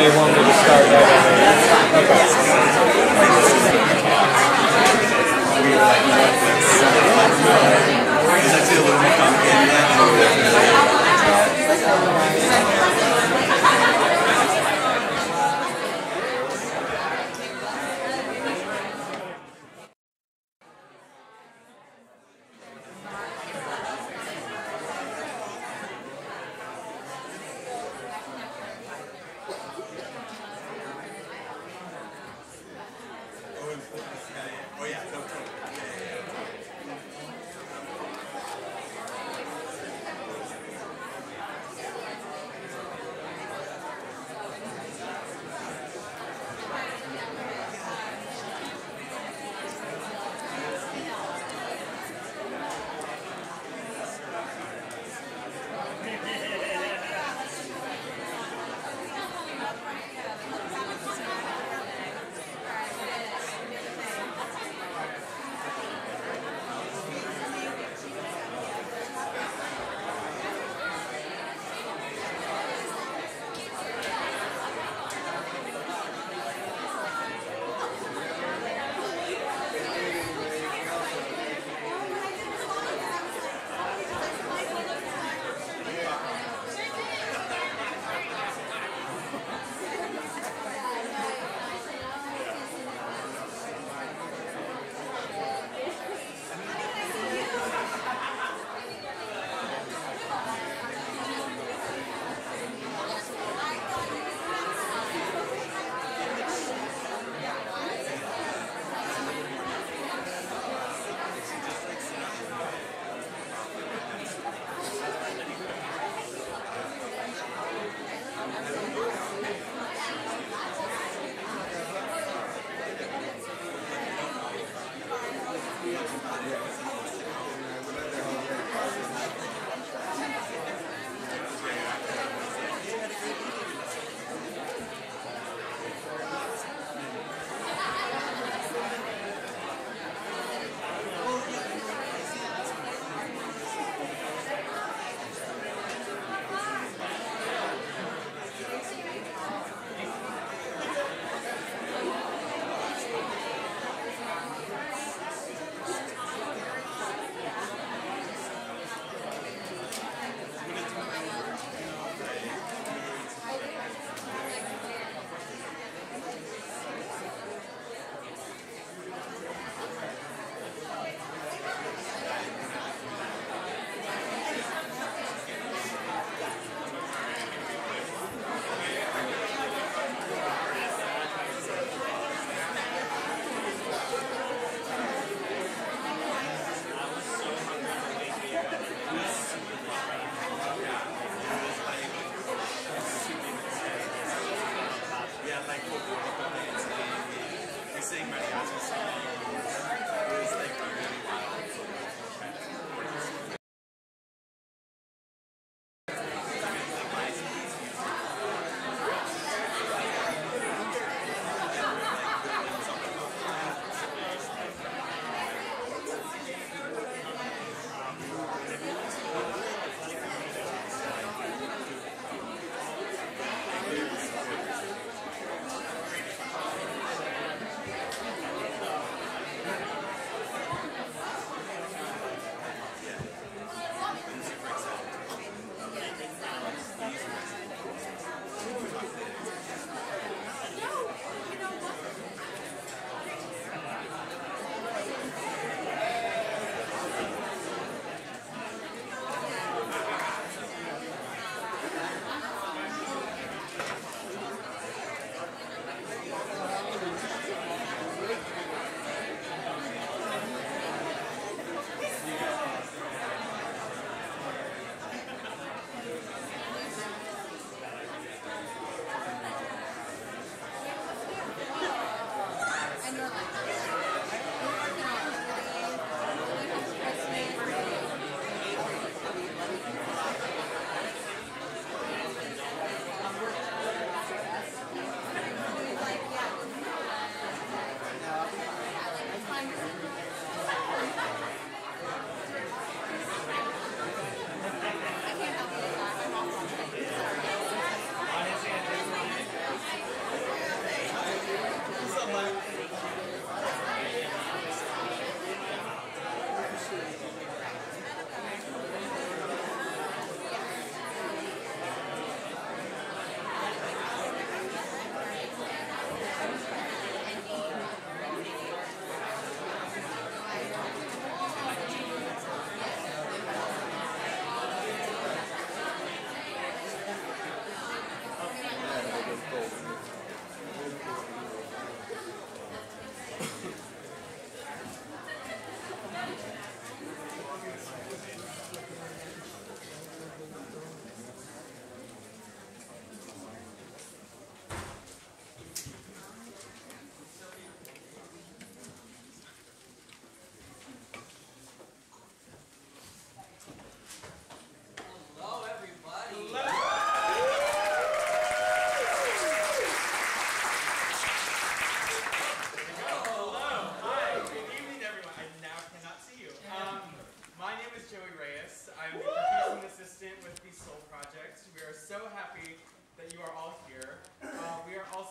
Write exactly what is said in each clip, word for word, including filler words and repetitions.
you want me to start that? Okay. It's actually a little more complicated than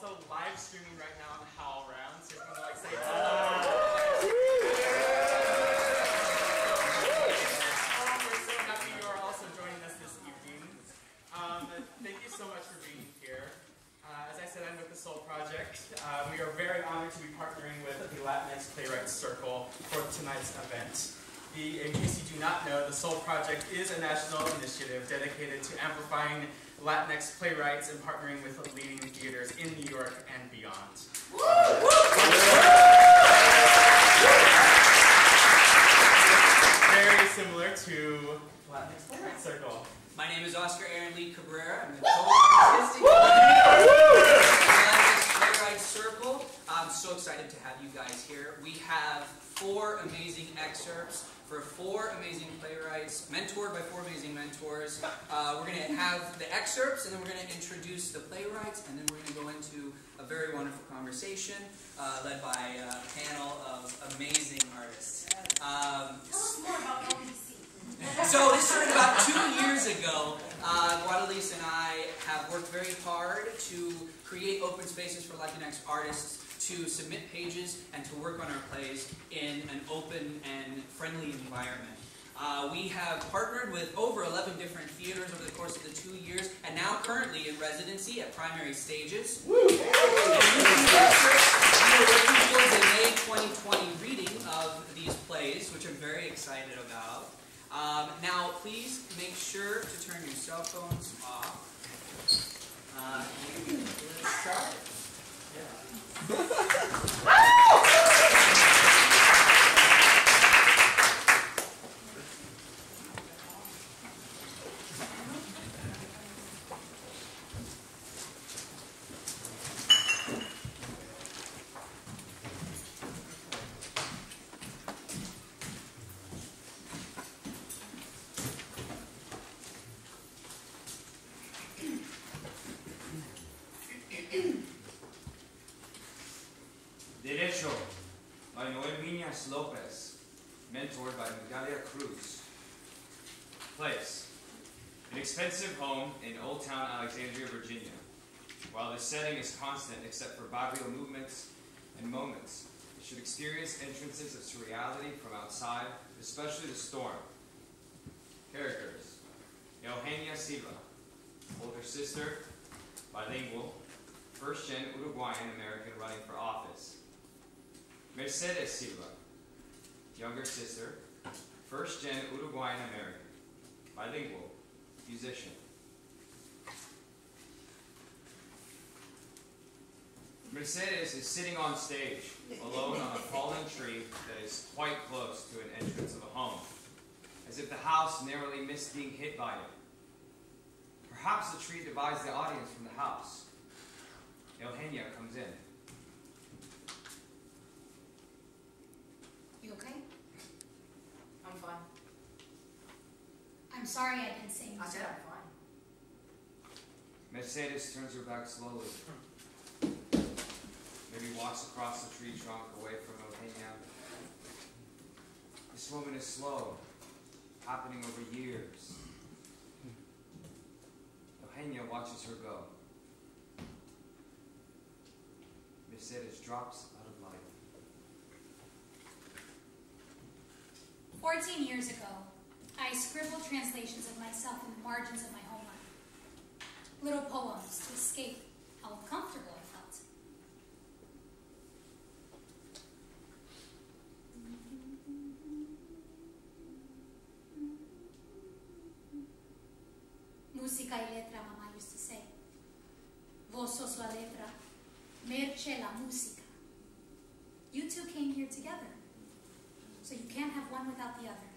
also live streaming right now on HowlRound, so if you want to like say hello. We're so happy you are also joining us this evening. Um, thank you so much for being here. Uh, as I said, I'm with the Soul Project. Uh, we are very honored to be partnering with the Latinx Playwrights Circle for tonight's event. The, in case you do not know, the Soul Project is a national initiative dedicated to amplifying Latinx playwrights and partnering with leading theaters in New York and beyond. Very similar to Latinx Playwrights Circle. My name is Oscar Aaron Lee Cabrera. I'm the co-artistic of the Latinx Playwrights Circle. I'm so excited to have you guys here. We have four amazing excerpts for four amazing playwrights, mentored by four amazing mentors. Uh, we're going to have the excerpts, and then we're going to introduce the playwrights, and then we're going to go into a very wonderful conversation uh, led by a panel of amazing artists. Um, Tell us more about L B C. So this started about two years ago. Uh, Guadalupe and I have worked very hard to create open spaces for Latinx artists to submit pages and to work on our plays in an open and friendly environment. Uh, we have partnered with over eleven different theaters over the course of the two years, and now currently in residency at primary stages. Woo! And we are working towards a May twenty twenty reading of these plays, which I'm very excited about. Um, now, please make sure to turn your cell phones off. Uh, let's start. Derecho by Noelle Viñas Lopez, mentored by Miguelia Cruz. Place: an expensive home in Old Town Alexandria, Virginia. While the setting is constant except for barrio movements and moments, it should experience entrances of surreality from outside, especially the storm. Characters: Eugenia Silva, older sister, bilingual, first-gen Uruguayan American running for office. Mercedes Silva, younger sister, first-gen Uruguayan American, bilingual, musician. Mercedes is sitting on stage, alone on a fallen tree that is quite close to an entrance of a home, as if the house narrowly missed being hit by it. Perhaps the tree divides the audience from the house. Eugenia comes in. You okay? I'm fine. I'm sorry I didn't say I anything. said I'm fine. Mercedes turns her back slowly. Maybe walks across the tree trunk away from Eugenia. This moment is slow, happening over years. Eugenia watches her go. Mercedes drops out of life. Fourteen years ago, I scribbled translations of myself in the margins of my homeland. Little poems to escape how uncomfortable I felt. Música y letra, Mama used to say. Vos sos la letra, merche la música. You two came here together, so you can't have one without the other.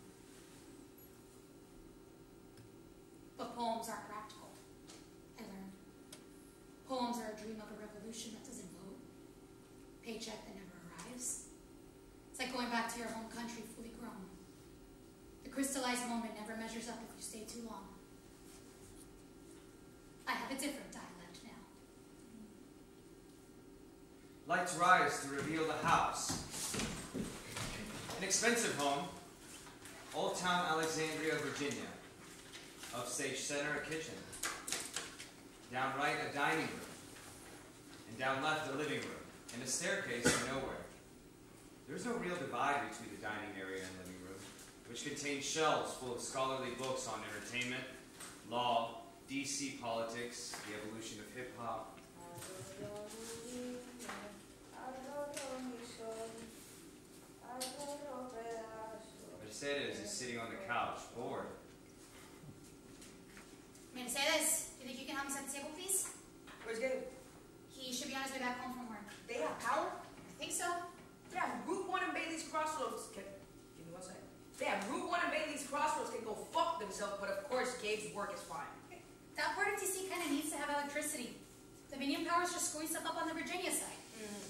But poems aren't practical, I learned. Poems are a dream of a revolution that doesn't vote, paycheck that never arrives. It's like going back to your home country fully grown. The crystallized moment never measures up if you stay too long. I have a different dialect now. Lights rise to reveal the house. An expensive home, Old Town Alexandria, Virginia. Upstage center, a kitchen. Down right, a dining room. and down left a living room, and a staircase to nowhere. There's no real divide between the dining area and living room, which contains shelves full of scholarly books on entertainment, law, D C politics, the evolution of hip-hop. Mercedes is sitting on the couch, bored. Mercedes, you think you can help me set the table, please? Where's Gabe? He should be on his way back home from work. They have power? I think so. Yeah, Route one and Bailey's Crossroads can... Give me one second. They have Route one and Bailey's Crossroads can go fuck themselves, but of course Gabe's work is fine. That part of D C kind of needs to have electricity. Dominion Power's just screwing stuff up on the Virginia side. Mm.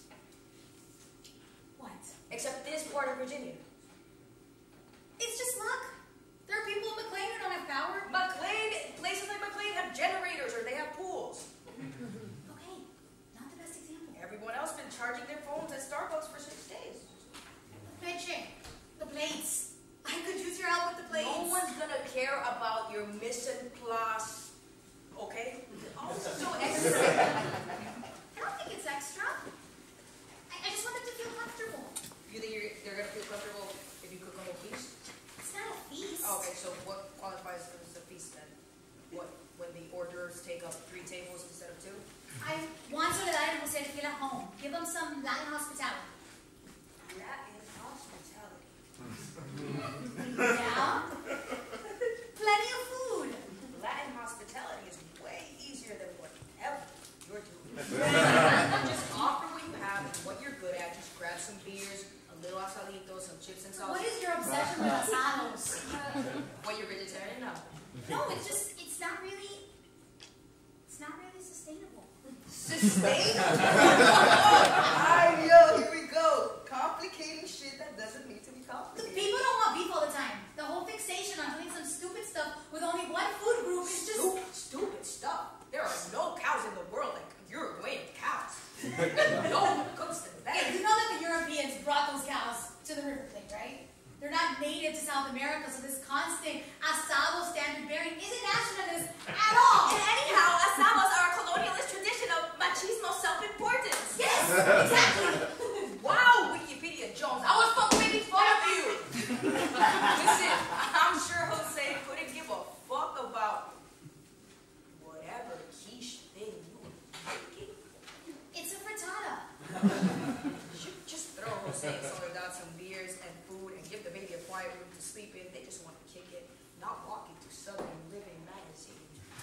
What? Except this part of Virginia. It's just luck. There are people in McLean who don't have power. McLean, places like McLean have generators or they have pools. Okay, not the best example. Everyone else been charging their phones at Starbucks for six days. Leche, the plates. I could use your help with the plates. No one's gonna care about your mission plus, okay? Also, extra. I don't think it's extra. I, I just want them to feel comfortable. You think you're, they're gonna feel comfortable if you cook a whole piece? It's not a feast. Okay, so what qualifies as a feast then? What, when the hors d'oeuvres take up three tables instead of two? I want Soledad and Jose to feel at home. Give them some Latin hospitality. Latin hospitality. Yeah? Plenty of food. Latin hospitality is way easier than whatever you're doing. Just offer what you have and what you're good at. Just grab some beers, a little asadito, some chips and salsa. What is your obsession with asados? What, you're vegetarian now? No, it's just, it's not really, it's not really sustainable. Sustainable? I know, here we go. Complicating shit that doesn't need to be The complicated. people don't want beef all the time. The whole fixation on doing some stupid stuff with only one food group is just... Stupid, stupid stuff. There are no cows in the world like Uruguayan cows. No one cooks them Yeah, that. you know that the Europeans brought those cows to the River Plate, right? They're not native to South America, so this constant asado standard bearing isn't nationalist at all. And anyhow, asados are a colonialist tradition of machismo self-importance. Yes, exactly. Wow, Wikipedia Jones, I was fucking making fun of you. Listen, I'm sure Jose couldn't give a fuck about whatever quiche thing you were making. It's a frittata. You should just throw Jose and Soledad some beers and food and give the baby a quiet room to sleep in. They just want to kick it, not walk into Southern Living magazine.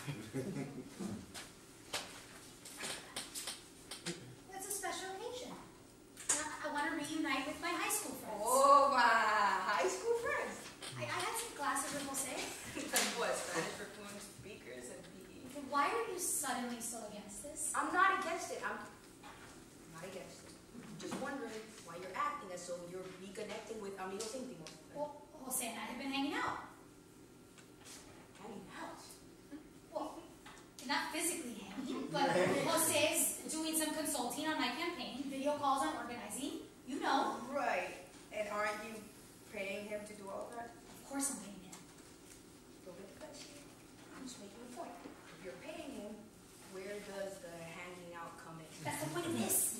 It's a special occasion. I, I want to reunite with my high school friends. Oh, my high school friends. I, I had some classes with Jose. What, Spanish for fluent speakers and P E? Why are you suddenly so against this? I'm not against it. I'm not against it. Just wondering why you're acting as though you're reconnecting with amigos íntimos. Well, Jose and I have been hanging out. Hanging out. Well, not physically hanging, but Jose's doing some consulting on my campaign, video calls on organizing. You know. Right. And aren't you paying him to do all of that? Of course I'm paying him. Don't get the question. I'm just making a point. If you're paying him, where does the hanging out come in? That's the point of this.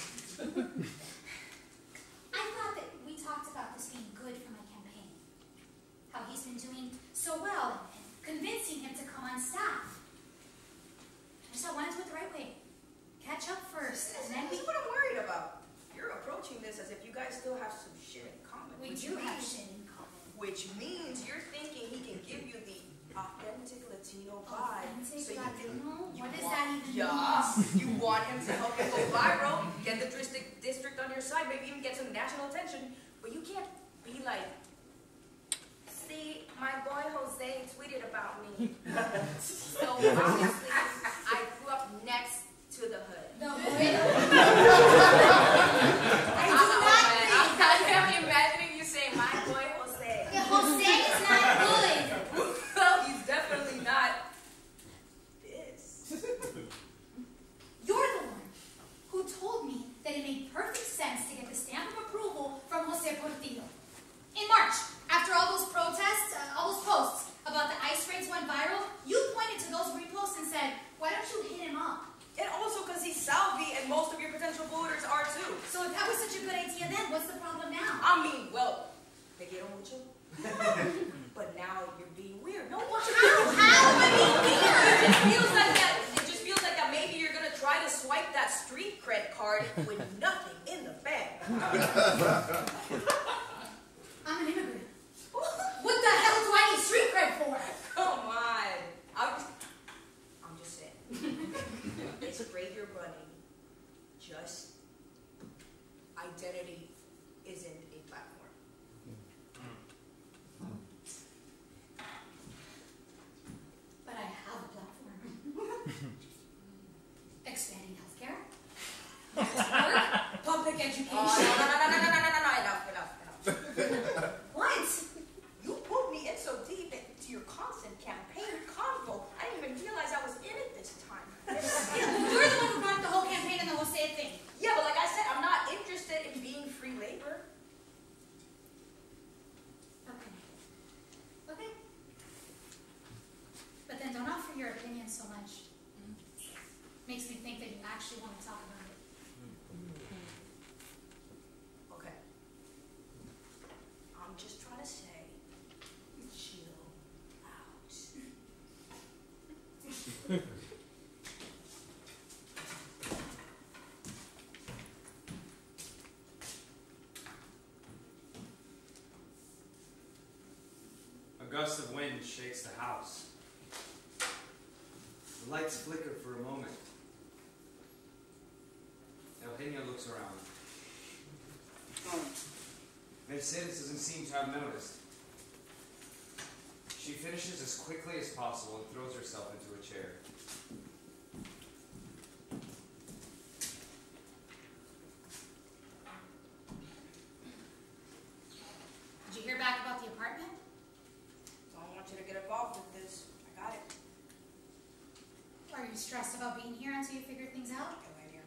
I thought that we talked about this being good for my campaign. How he's been doing so well and convincing him to come on staff. I just I wanted to do it the right way. Catch up first, and then we... That's what I'm worried about. You're approaching this as if you guys still have some shit in common. We which do have means- shit in common. Which means you're thinking he can give you the authentic Latino vibe. Authentic so you Latino? Can, What you does want, that even yeah, mean? you want him to help you go viral, get the district, district on your side, maybe even get some national attention, but you can't be like, see, my boy Jose tweeted about me. So obviously, I grew up next to the hood. No, I wait. do not think. I'm imagining you saying, my boy Jose. Yeah, Jose is not good. Well, he's definitely not this. You're the one who told me that it made perfect sense to get the stamp of approval from Jose Portillo. In March, after all those protests, uh, all those posts about the ice raids went viral, you pointed to those reposts and said, I mean, well, te quiero mucho. But now you're being weird. No, what? How? How am I being weird? It just feels like that. It just feels like that. Maybe you're gonna try to swipe that street cred card with nothing in the bag. I'm an immigrant. What the hell do I need street cred for? Come on. I'm just, I'm just saying. It's great you're running. Just identity isn't a platform. But I have a platform. Expanding healthcare, work, public education. Oh, no, no, no, no, no, no, no, no, no, enough, enough, enough. What? You pulled me in so deep into your constant campaign convo. I didn't even realize I was in it this time. You're the one who brought the whole campaign and the whole state thing. Yeah, but like I said, I'm not interested in being free labor. Okay. Okay. But then don't offer your opinion so much. Makes me think that you actually want to talk about it. Okay. I'm just trying to say, chill out. A gust of wind shakes the house. The lights flicker for a moment. Eugenia looks around. Mercedes doesn't seem to have noticed. She finishes as quickly as possible and throws herself into a chair. Did you hear back about the apartment? Don't want you to get involved with this. I got it. Are you stressed about being here until you figure things out? Go right here.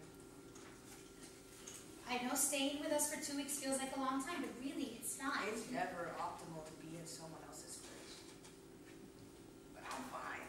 I know staying with us for two weeks feels like a long time, but really, it's not. It's never optimal to be in someone else's place. But I'm fine.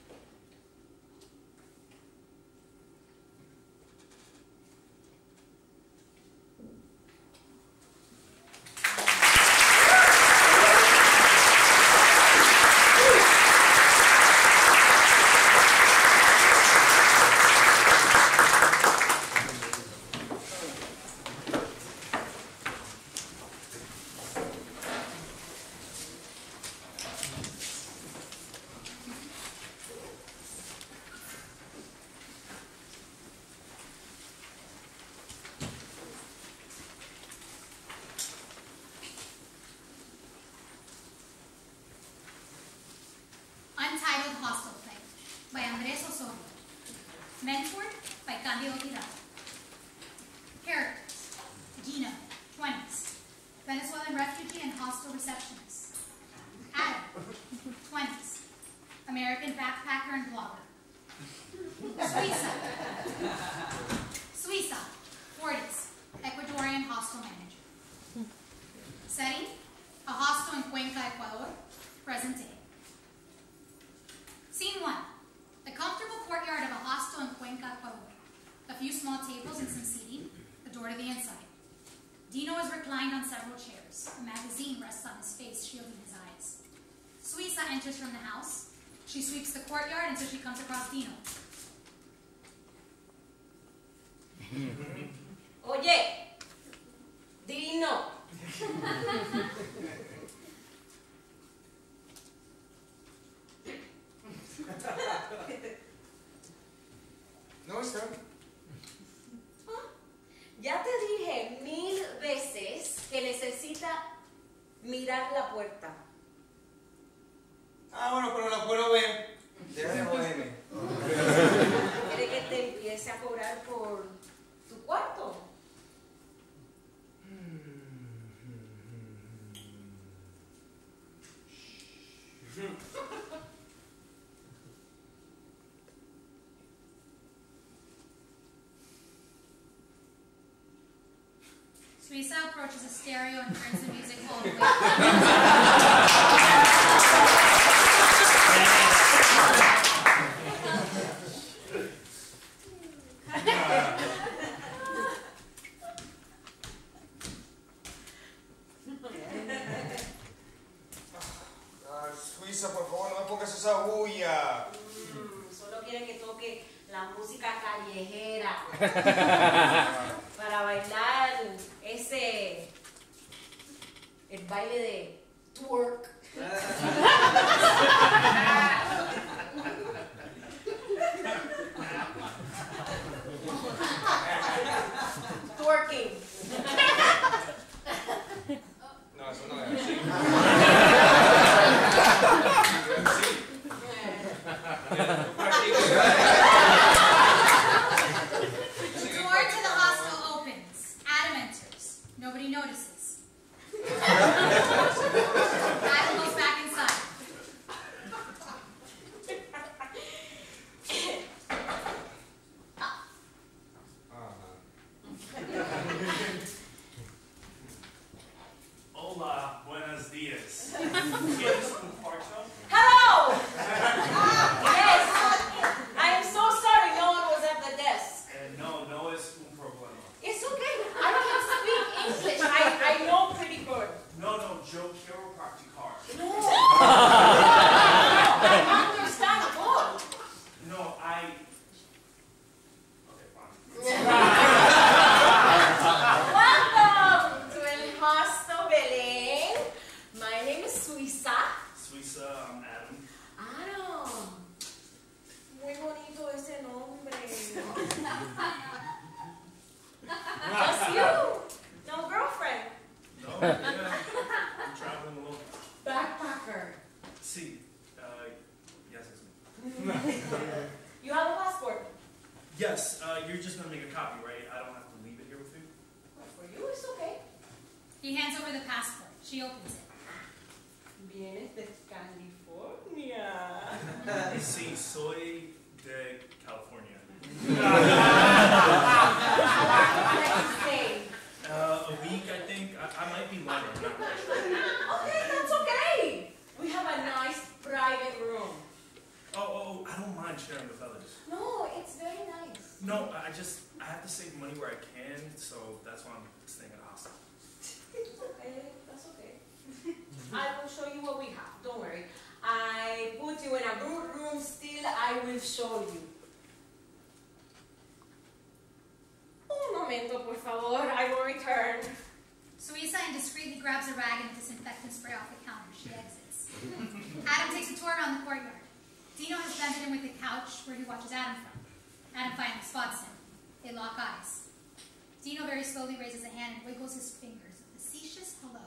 Untitled Hostel Play by Osorio. Mentored by Characters: Gina, twenties, Venezuelan refugee and hostel receptionist. Adam, twenties, American backpacker and blogger. Suiza, Suiza, forties, Ecuadorian hostel manager. Setting: a hostel in Cuenca, Ecuador, present day. Scene one: the comfortable courtyard of a hostel in Cuenca, Ecuador. A few small tables and some seating, the door to the inside. Dino is reclined on several chairs. A magazine rests on his face, shielding his eyes. Suiza enters from the house. She sweeps the courtyard until she comes across Dino. Oye, Dino. No está. Ya te dije mil veces que necesita mirar la puerta. Ah, bueno, pero la puedo ver. Deja de joderme. ¿Quiere que te empiece a cobrar por tu cuarto? Suiza approaches a stereo and turns the music all the way up. quiere que toque la música callejera para bailar ese, el baile de twerk. Twerking. No, eso no es así. The door to the hostel opens. Adam enters. Nobody notices. Adam goes back inside. Hola, buenos dias. ¿Quieres un cuarto? Hello! Yes! I am so sorry no one was at the desk. Eh, no, no es un problema. It's okay. I can speak English. I, I know pretty good. No, no, yo quiero practicar. No! I understand good. No, I... Okay, fine. Welcome to El Hostel Belén. My name is Suiza. Suiza, I'm Adam. Adam. Muy bonito ese nombre. Just you. No girlfriend. No, yeah. I'm traveling alone. Backpacker. Sí. Uh, yes, it's me. You have a passport. Yes, uh, you're just gonna make a copy, right? I don't have to leave it here with you? Well, for you, it's okay. He hands over the passport. She opens it. Vienes de California. Sí, soy de California. How long you stay? Uh, a week, I think. I, I might be longer. I'm not really sure. Okay, that's okay. We have a nice private room. Oh, oh, I don't mind sharing with others. No, it's very nice. No, I just, I have to save money where I can, so that's why I'm staying at a hostel. Okay, that's okay. I will show you what we have. Don't worry. I put you in a good room still. I will show you. Un momento, por favor. I will return. Suiza indiscreetly grabs a rag and a disinfectant spray off the counter. She exits. Adam takes a tour around the courtyard. Dino has blended in with the couch where he watches Adam from. Adam finally spots him. They lock eyes. Dino very slowly raises a hand and wiggles his fingers. A facetious hello.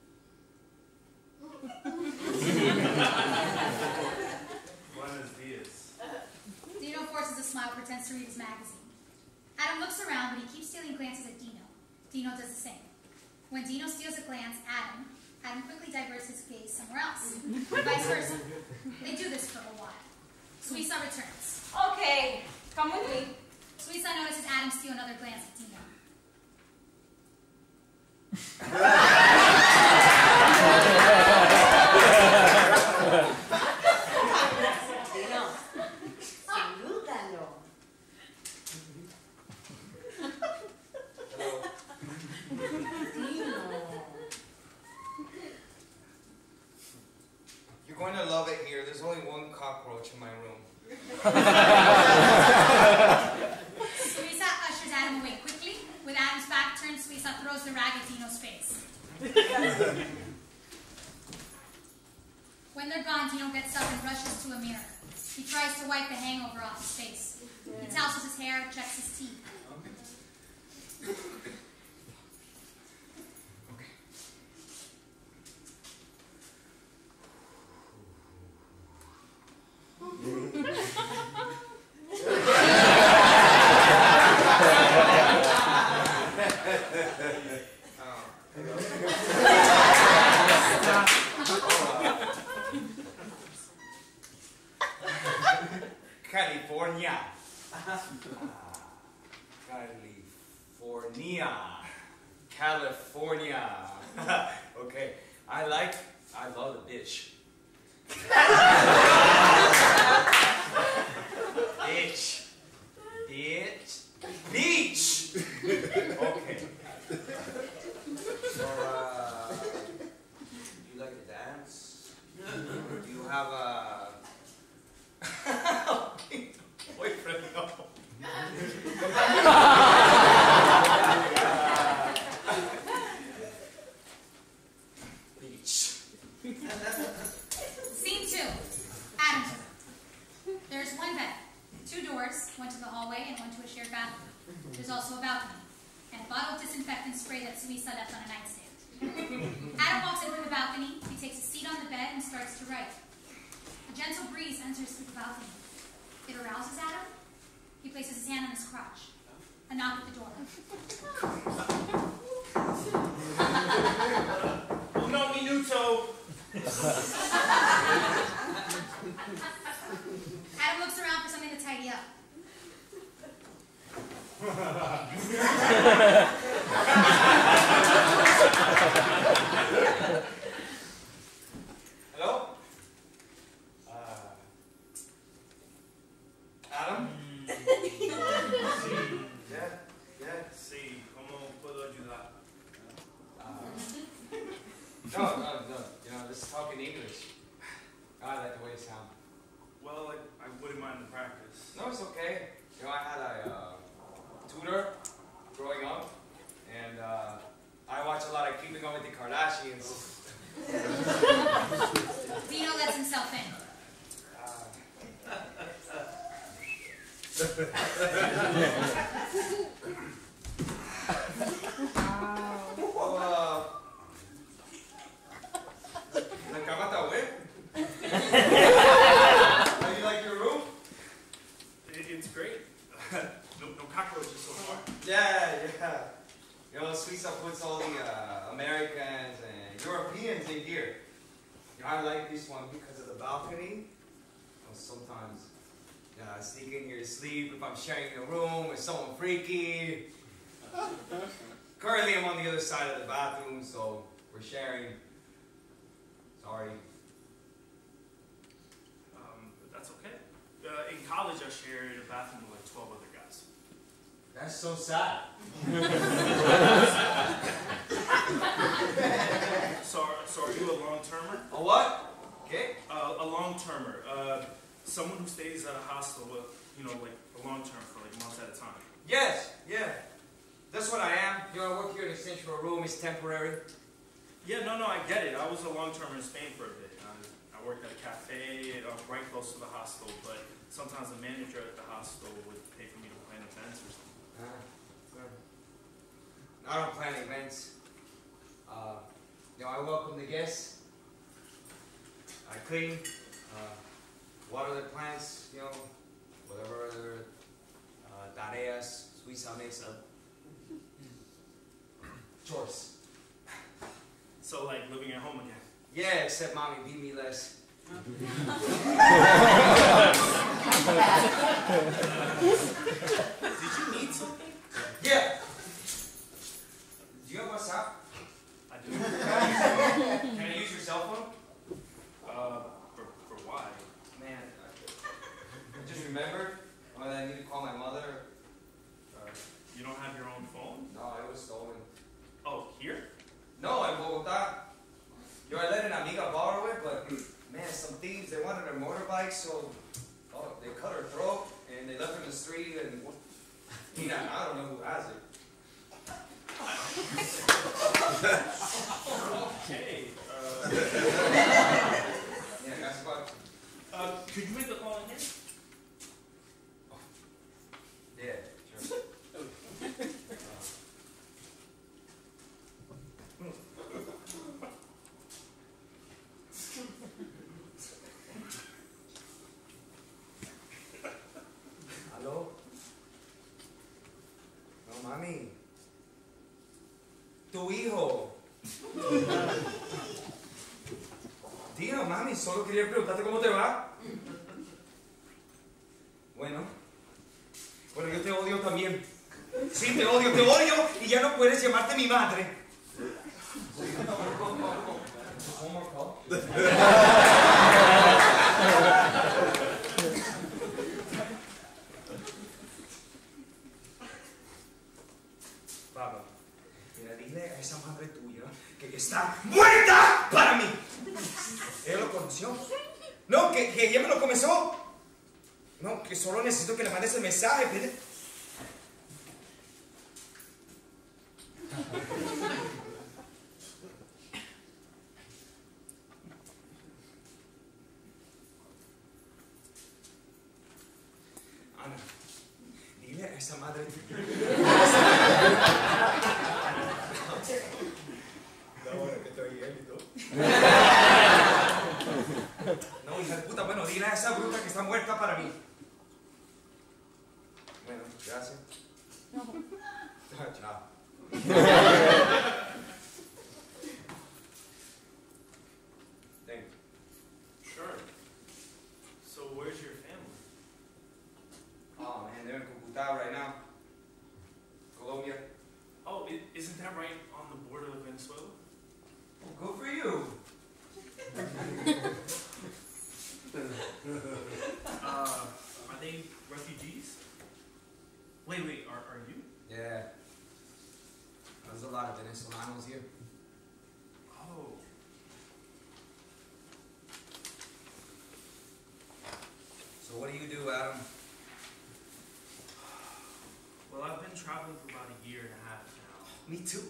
Buenos dias. Dino forces a smile, pretends to read his magazine. Adam looks around, but he keeps stealing glances at Dino. Dino does the same. When Dino steals a glance at Adam, Adam quickly diverts his gaze somewhere else. Vice versa. They do this for a while. Suiza returns. Okay, come with me. Suiza notices Adam steal another glance at Dino. Dino, salúdalo. Dino. You're going to love it here. There's only one cockroach in my room. Suiza ushers Adam away quickly. With Adam's back turned, Suiza throws the rag at Dino's face. When they're gone, Dino gets up and rushes to a mirror. He tries to wipe the hangover off his face. He touches his hair, checks his teeth. California. California. California. Okay. I like, I love the bitch. Bitch. Bitch. Beach. Okay. So, uh, do you like to dance? Do you have a... Okay. doors, one to the hallway and one to a shared bathroom. There's also a balcony, and a bottle of disinfectant spray that Suisa left on a nightstand. Adam walks in from the balcony, he takes a seat on the bed and starts to write. A gentle breeze enters through the balcony. It arouses Adam. He places his hand on his crotch. A knock at the door. Uno minuto. Adam looks around for something to tidy up. Hello? Uh, Adam? Yeah, yeah. Sí, ¿cómo puedo ayudar? Uh, no, no, no. You know, let's talk in English. I like the way it sounds. Well, like, I wouldn't mind the practice. No, it's okay. You know, I had a uh, tutor growing up, and uh, I watch a lot of Keeping Up with the Kardashians. Dino lets himself in. Well, uh, la cama está wet. How do you like your room? It, it's great. no, no cockroaches so far. Yeah, yeah. You know, Suiza puts all the uh, Americans and Europeans in here. You know, I like this one because of the balcony. You know, sometimes yeah, I sneak in here to sleep if I'm sharing a room with someone freaky. Currently, I'm on the other side of the bathroom, so we're sharing. Sorry. Um, but that's okay. Uh, in college, I shared a bathroom with like twelve other guys. That's so sad. So, so are you a long-termer? A what? Okay. Uh, a long-termer. Uh, someone who stays at a hostel with, you know, like a long-term for like months at a time. Yes, yeah. That's what I am. You know, I work here in exchange for a room. It's temporary. Yeah, no, no, I get it. I was a long-termer in Spain for a bit. I, I worked at a cafe uh, right close to the hostel, but sometimes the manager at the hostel would pay for me to plan events or something. Ah, I don't plan events. Uh, you know, I welcome the guests. I clean, uh, water the plants, you know, whatever other uh, tareas Suiza makes up. Chores. So, like, living at home again. Yeah, except mommy beat me less. Did you need something? Yeah. Do you have WhatsApp? I do. Can I use your cell phone? Uh, for, for why? Man, I just remembered when I need to call my mother. Uh, you don't have your own phone? No, it was stolen. Oh, here? No, in Bogota. Yo, I let an amiga borrow it, but man, some thieves, they wanted her motorbike, so oh, they cut her throat, and they left her in the street, and you know, I don't know who has it. Okay. Uh, Yeah, that's what. uh, could you make the call in here? Yeah, sure. ¿Aló? No, mami. Tu hijo. Tío, mami, solo quería preguntarte cómo te va. Bueno. Bueno, yo te odio también. Sí, te odio, te odio y ya no puedes llamarte mi madre. One more call. Pablo, mira, dile a esa madre tuya que está muerta para mí. Ella lo conoció. No, que, que ella me lo comenzó. No, que solo necesito que le mandes el mensaje. Pide. Ana. esa madre. La hora que estoy bien y todo. No, hija de puta, bueno, dile a esa bruta que está muerta para mí. Bueno, gracias. Chao. Thank you. Sure. So where's your family? Oh man, they're in Cúcuta right now. Colombia. Oh, it, isn't that right on the border with Venezuela? Well, good for you. uh, are they refugees? Wait, wait, are, are you? Yeah. There's a lot of Venezolanos here. Oh. So what do you do, Adam? Well, I've been traveling for about a year and a half now. Me too.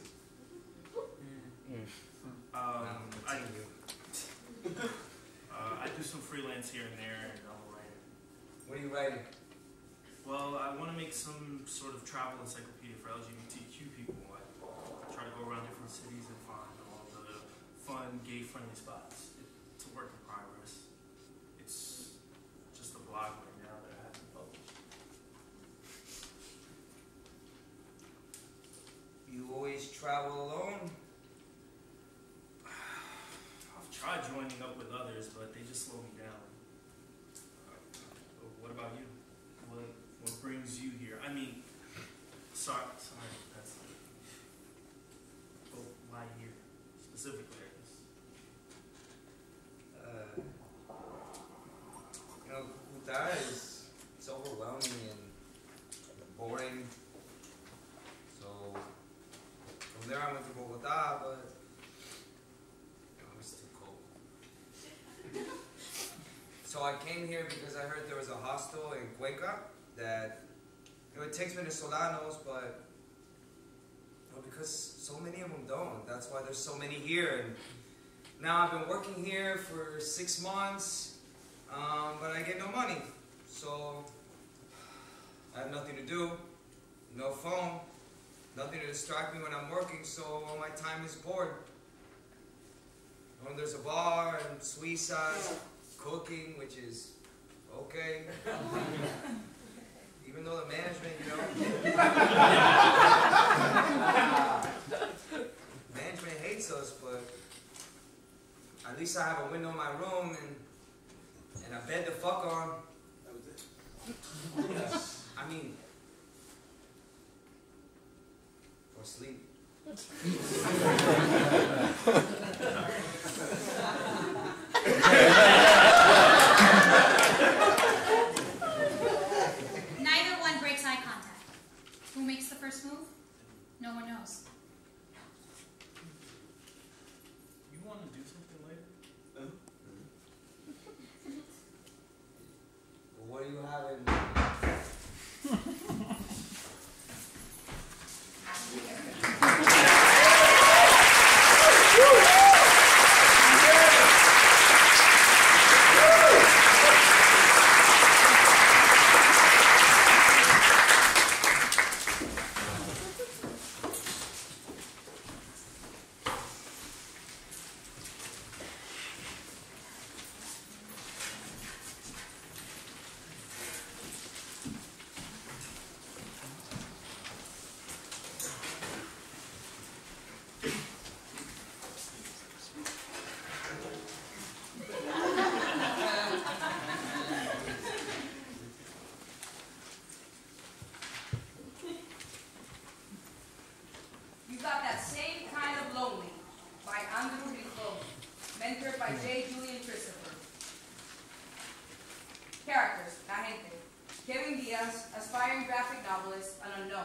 Um, I, you. uh, I do some freelance here and there, and I'm a writer. What are you writing? Well, I want to make some sort of travel encyclopedia for L G B T Q people. I try to go around different cities and find all the fun, gay-friendly spots. It's a work in progress. It's just a blog right now that I haven't published. You always travel alone? I've tried joining up with others, but they just slow me down. Uh, what about you? What, what brings you here? I mean, sorry, sorry, that's like, but why here, specifically, I guess? Uh, you know, Cúcuta is it's overwhelming and boring. So from there I went to Bogota, but you know, it's too cold. So I came here because I heard there was a hostel in Cuenca that, you know, it takes Venezolanos, but you know, because so many of them don't. That's why there's so many here. And now I've been working here for six months, um, but I get no money. So I have nothing to do, no phone, nothing to distract me when I'm working, so all my time is bored. When there's a bar and Suiza, cooking, which is okay. Even though the management, you know, management hates us, but at least I have a window in my room and and a bed to fuck on. That was it. I mean, for sleep. Neither one breaks eye contact. Who makes the first move? No one knows. You want to do something later? Well, what do you have in You got that same kind of lonely by Andrew Rincón, mentored by J. Julian Christopher. Characters, La Gente. Kevin Diaz, aspiring graphic novelist, an unknown.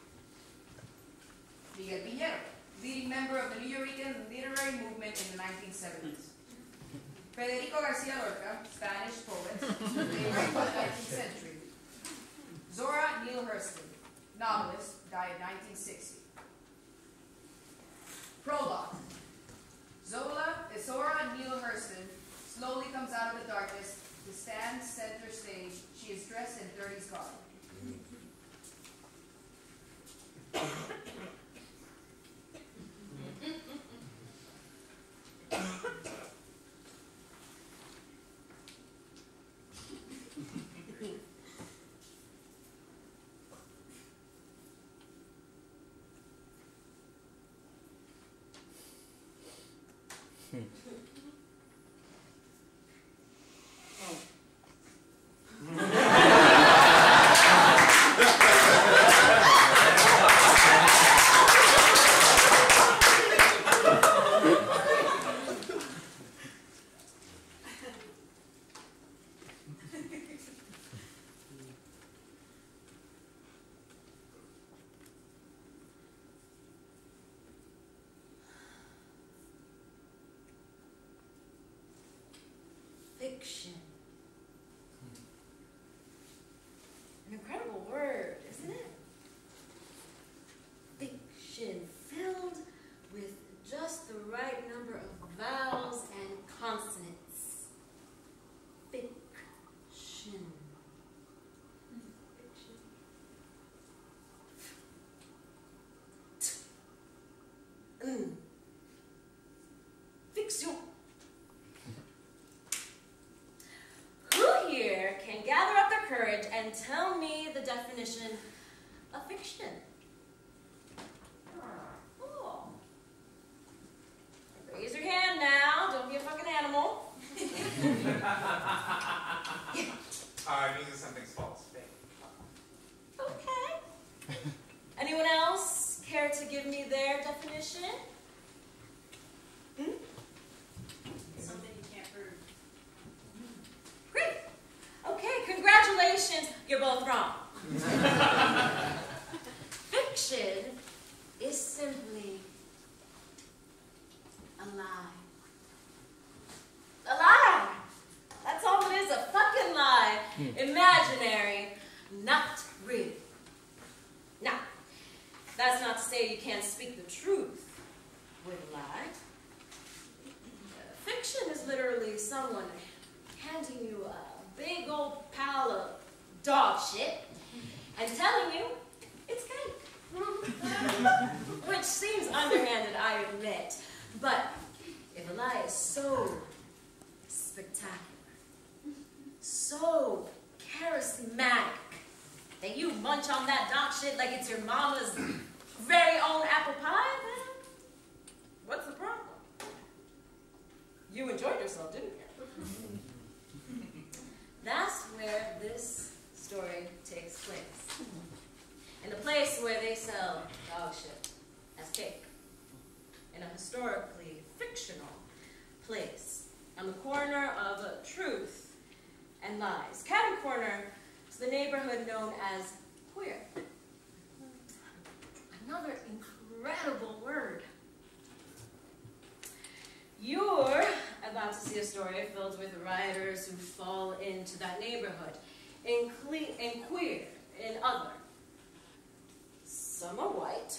Miguel Piñero, leading member of the New Eurekan literary movement in the nineteen seventies. Federico Garcia Lorca, Spanish poet, favorite of the nineteenth century. Zora Neale Hurston, novelist, died nineteen sixty. Prologue. Zola Zora Neale Hurston slowly comes out of the darkness to stand center stage. She is dressed in thirties garb. fiction. An incredible word, isn't it? Fiction, filled with just the right number of vowels and consonants. Fiction. Fiction. T. Mm. Fiction. Who here can gather up their courage and tell me the definition of fiction? Oh. Raise your hand now. Don't be a fucking animal. Uh, it means something's false. Okay. Anyone else care to give me their definition? Hmm? Something you can't prove. Great. Okay, congratulations. You're both wrong. Fiction is simply a lie. A lie. That's all it is, a fucking lie. Imaginary, not real. Now, that's not to say you can't speak the truth with a lie. Uh, fiction is literally someone handing you a big old pile of dog shit and telling you it's cake. Which seems underhanded, I admit. But if a lie is so spectacular, so charismatic, that you munch on that dog shit like it's your mama's very own apple pie, then what's the problem? You enjoyed yourself, didn't you? That's where this story takes place. In a place where they sell dog shit as cake. In a historically fictional place. On the corner of uh, truth and lies. Cabin Corner is the neighborhood known as queer. Another incredible word. You're about to see a story filled with writers who fall into that neighborhood. In, cle in queer, in other. Some are white.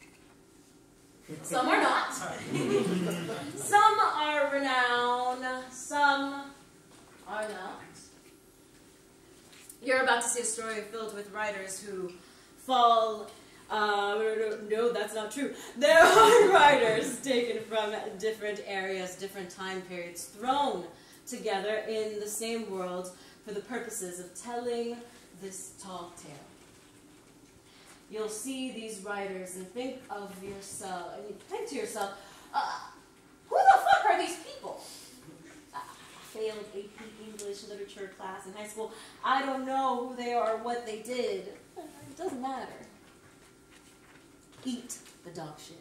Some are not. Some are renowned. Some are not. You're about to see a story filled with writers who fall... Uh, no, that's not true. There are writers taken from different areas, different time periods, thrown together in the same world for the purposes of telling this tall tale. You'll see these writers and think of yourself, and you think to yourself, uh, who the fuck are these people? I failed A P English literature class in high school. I don't know who they are or what they did. It doesn't matter. Eat the dog shit.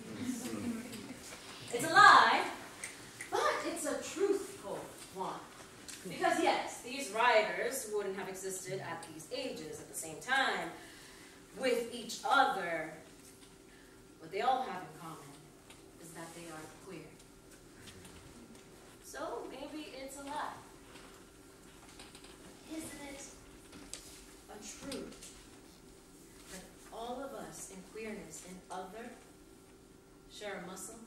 It's a lie, but it's a truthful one. Because yes, these writers wouldn't have existed at these ages at the same time with each other. What they all have in common is that they are queer. So maybe it's a lie. Isn't it a truth that all of us in queerness and other share a muscle?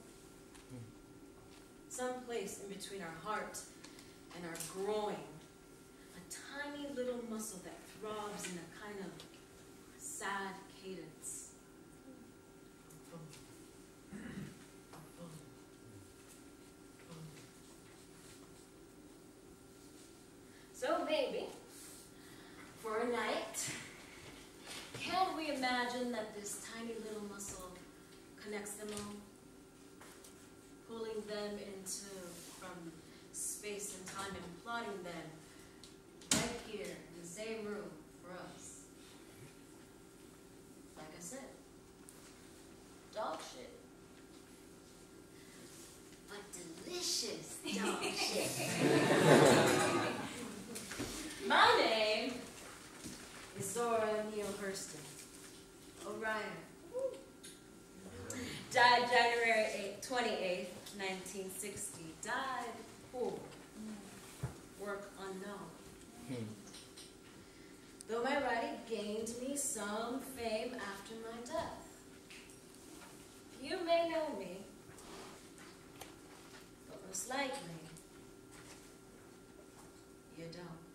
Some place in between our heart and our groin. A tiny little muscle that throbs in a kind of sad cadence. Boom. Boom. Boom. So maybe, for a night, can we imagine that this tiny little muscle connects them all? Pulling them into, from space and time and plotting them right here in the same room for us. Like I said, dog shit. But delicious dog shit. My name is Zora Neale Hurston, a writer. Died January twenty-eighth, nineteen sixty. Died poor. work unknown. Though my writing gained me some fame after my death. You may know me, but most likely, you don't.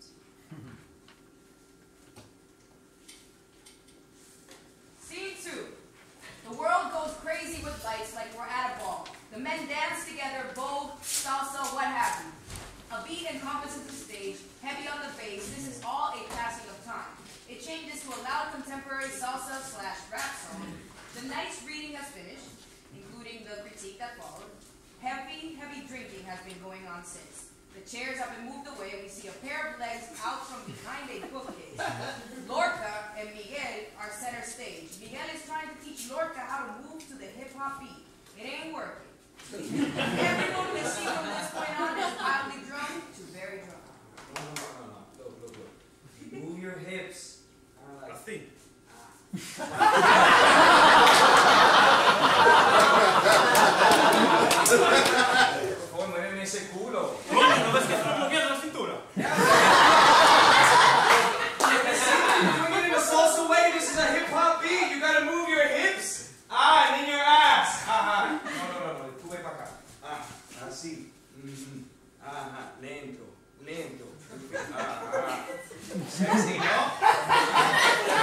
Scene two. The world goes crazy with lights like we're at a ball. The men dance together, vogue, salsa, what have you. A beat encompasses the stage, heavy on the bass. This is all a passing of time. It changes to a loud contemporary salsa slash rap song. The night's reading has finished, including the critique that followed. Heavy, heavy drinking has been going on since. The chairs have been moved away. We see a pair of legs out from behind a bookcase. Lorca and Miguel are center stage. Miguel is trying to teach Lorca how to move to the hip-hop beat. It ain't working. Everyone we see from this point on is mildly drunk to very drunk. No, no, no, no, no. Look, look, look. Move your hips. Uh, like, Así. Por favor, muéveme ese culo. ¿No ves que estoy moviendo la cintura? You're doing it in a salsa way. This is a hip hop beat. You gotta move your hips. Ah, and then your ass. Ajá. No, no, no, no. Tú ve para acá. Ah, así. Mm-hmm. Ajá. Lento, lento. Ajá. Sexy, ¿no?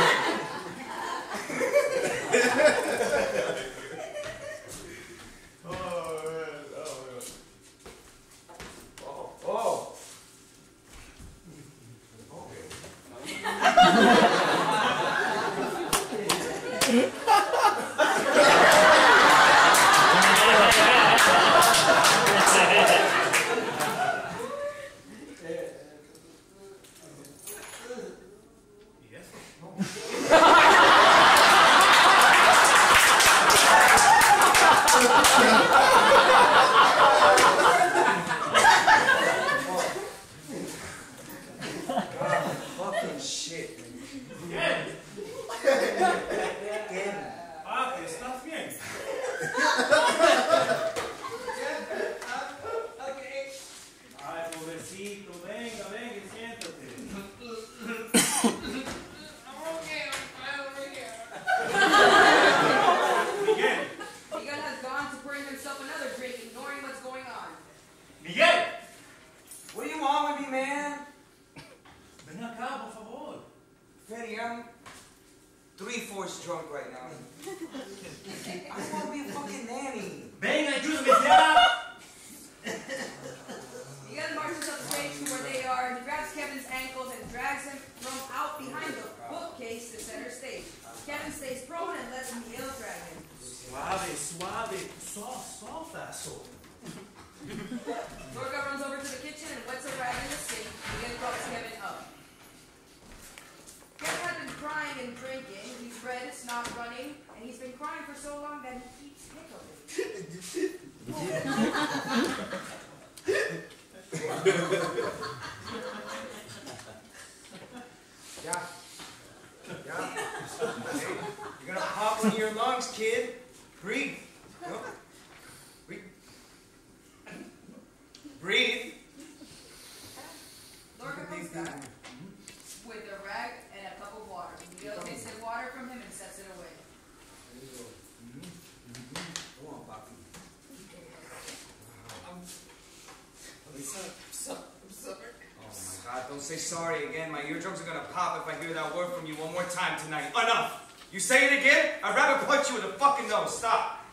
Say sorry again. My eardrums are gonna pop if I hear that word from you one more time tonight. Enough! You say it again, I'd rather punch you in the fucking nose. Stop!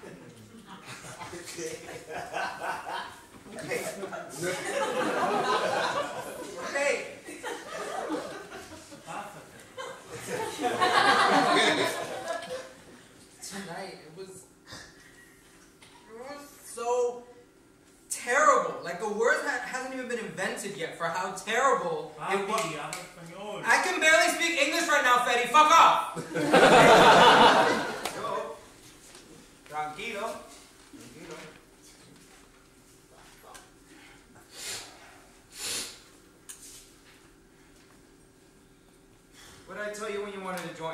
Okay. Okay. Tonight, it was, it was so terrible. Like, the word ha hasn't even been invented yet for how terrible it was. I can barely speak English right now, Fetty. Fuck off! Yo. Tranquilo. Tranquilo. What did I tell you when you wanted to join?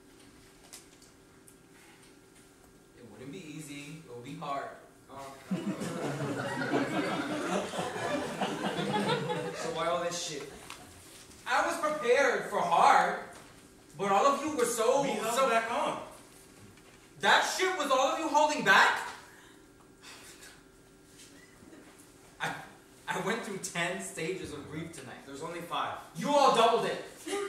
It wouldn't be easy. It would be hard. Oh. So why all this I was prepared for hard, but all of you were so... We held so back on. That shit was all of you holding back? I, I went through ten stages of grief tonight. There's only five. You all doubled it.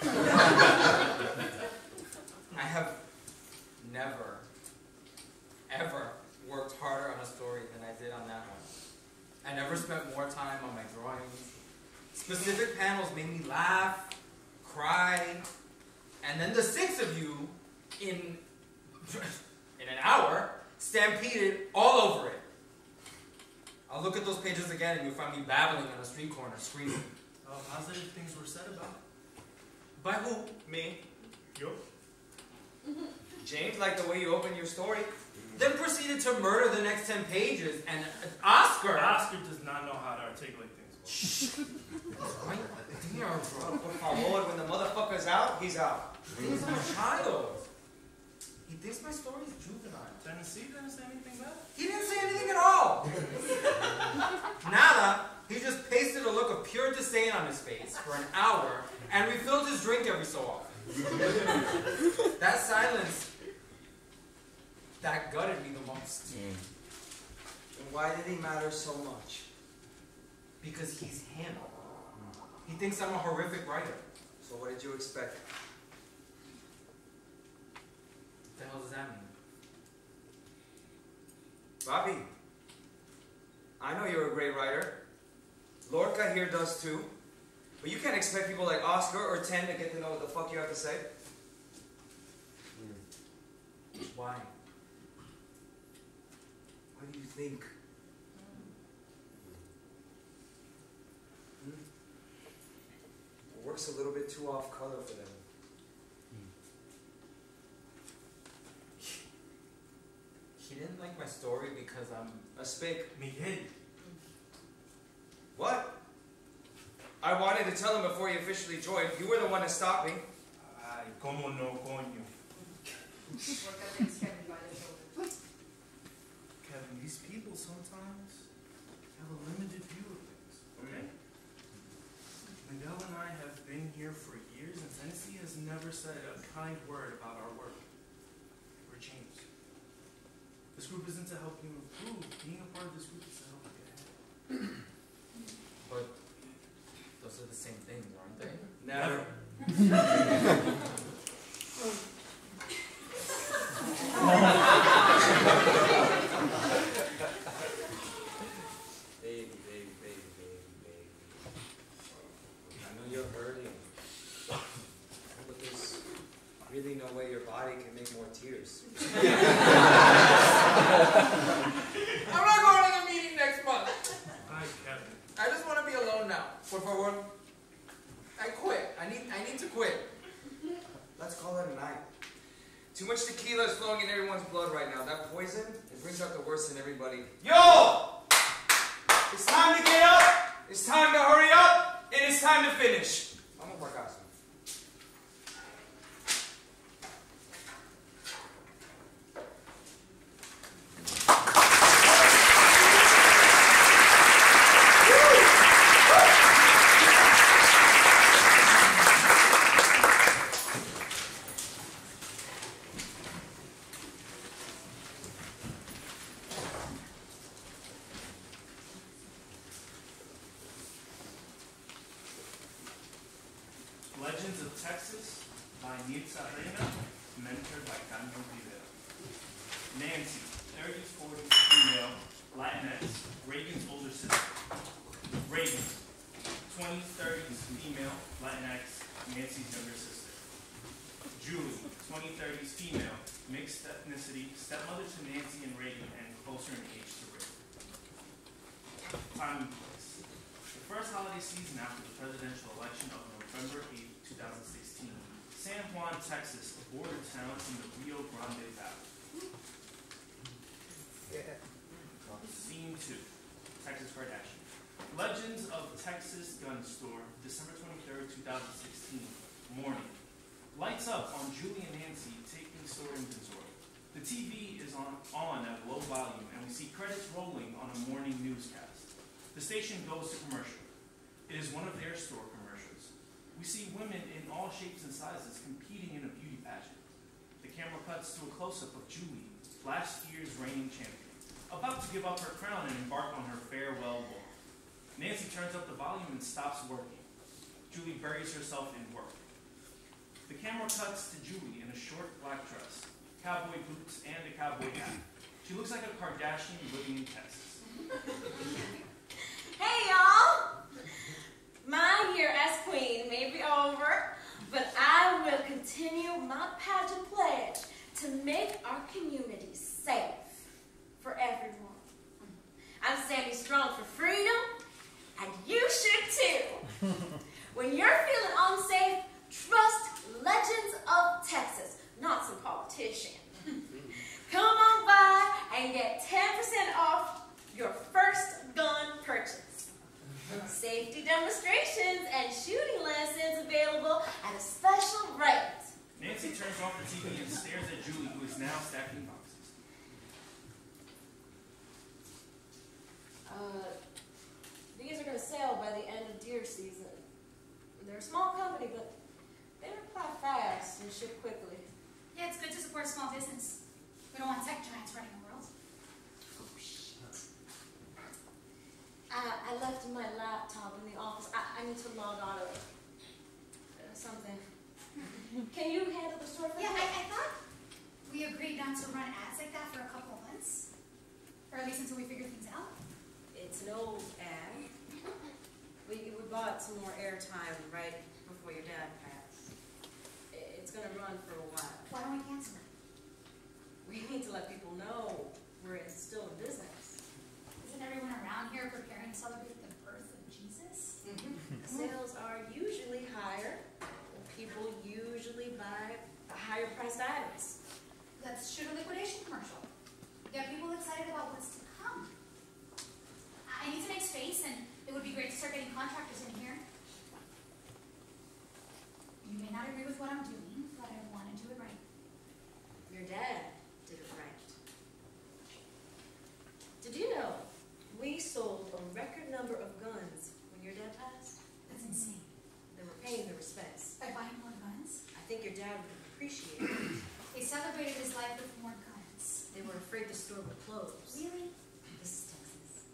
I have never, ever worked harder on a story than I did on that one. I never spent more time on my drawings. Specific panels made me laugh, cry, and then the six of you, in, in an hour, stampeded all over it. I'll look at those pages again and you'll find me babbling on a street corner, screaming. Oh, positive things were said about it. By who? Me. Yo. James liked the way you opened your story. Then proceeded to murder the next ten pages, and Oscar... Oscar does not know how to articulate things well. Damn, bro. Por favor, when the motherfucker's out, he's out. He thinks I'm a child. He thinks my story is juvenile. Tennessee didn't say anything bad? He didn't say anything at all. Nada. He just pasted a look of pure disdain on his face for an hour and refilled his drink every so often. That silence, that gutted me the most. Mm. And why did he matter so much? Because he's him. He thinks I'm a horrific writer. So what did you expect? What the hell does that mean? Bobby, I know you're a great writer. Lorca here does too. But you can't expect people like Oscar or Ten to get to know what the fuck you have to say. Mm. Why? What do you think? Hmm? It works a little bit too off color for them. He didn't like my story because I'm A spick. Miguel. What? I wanted to tell him before he officially joined. You were the one to stop me. Ay, como no, coño. Kevin, these people sometimes have a limited view of things, okay? Mm. Miguel and I have been here for years, and Tennessee has never said a kind word about our work. We're changed. This group isn't to help you improve. Being a part of this group is to help you get ahead. But those are the same things, aren't they? Never. Baby, baby, baby, baby, baby. I know you're hurting. But there's really no way your body can make more tears. I'm not going to the meeting next month. Hi, Kevin. I just want to be alone now. Por favor. I quit. I need I need to quit. Let's call it a night. Too much tequila is flowing in everyone's blood right now. That poison, it brings out the worst in everybody. Yo! It's time to get up, it's time to hurry up, and it's time to finish. Vamos por casa. Legends of Texas by Nilsa Reyna, mentored by Nancy, thirties, forties, female, Latinx, Reagan's older sister. Reagan, twenties, thirties, female, Latinx, Nancy's younger sister. Julie, twenties, thirties, female, mixed ethnicity, stepmother to Nancy and Reagan, and closer in age to Reagan. Time and place. The first holiday season after the presidential election of November eighth, two thousand sixteen, San Juan, Texas, a border town in the Rio Grande Valley. Yeah. Scene two, Texas Kardashian. Legends of Texas Gun Store, December twenty-third, two thousand sixteen, morning. Lights up on Julie and Nancy taking store inventory. The T V is on, on at low volume, and we see credits rolling on a morning newscast. The station goes to commercial. It is one of their store commercials. We see women in all shapes and sizes competing in a beauty pageant. The camera cuts to a close-up of Julie, last year's reigning champion, about to give up her crown and embark on her farewell walk. Nancy turns up the volume and stops working. Julie buries herself in work. The camera cuts to Julie in a short black dress, cowboy boots, and a cowboy hat. She looks like a Kardashian living in Texas. Hey, y'all! My year as queen may be over, but I will continue my pageant pledge to make our community safe for everyone. I'm standing strong for freedom, and you should too. When you're feeling unsafe, trust Legends of Texas, not some politician. Come on by and get ten percent off your first gun purchase. Safety demonstrations and shooting lessons available at a special rate. Nancy turns off the T V and stares at Julie, who is now stacking boxes. Uh, these are going to sell by the end of deer season. They're a small company, but they reply fast and ship quickly. Yeah, it's good to support small business. We don't want tech giants running the world. Oh, shit. I, I left my laptop in the office. I, I need to log on to uh, something. Can you handle the store for Yeah, me? I, I thought we agreed not to run ads like that for a couple of months. Or at least until we figure things out. It's an old ad. We, we bought some more airtime right before your dad passed. It's going to run for a while. Why don't we cancel it? We need to let people know we're still in business. Isn't everyone around here preparing to celebrate the birth of Jesus? Sales are usually higher. People usually buy higher priced items. Let's shoot a liquidation commercial. Get people excited about what's to come. I need to make space, and it would be great to start getting contractors in here. You may not agree with what I'm doing, but I want to do it right. Your dad did it right. Did you know we sold a record number of guns when your dad passed? That's insane. They were paying their respects. By buying more guns? I think your dad would appreciate it. They celebrated his life with more guns. They were afraid the store would close. Really? This is Texas.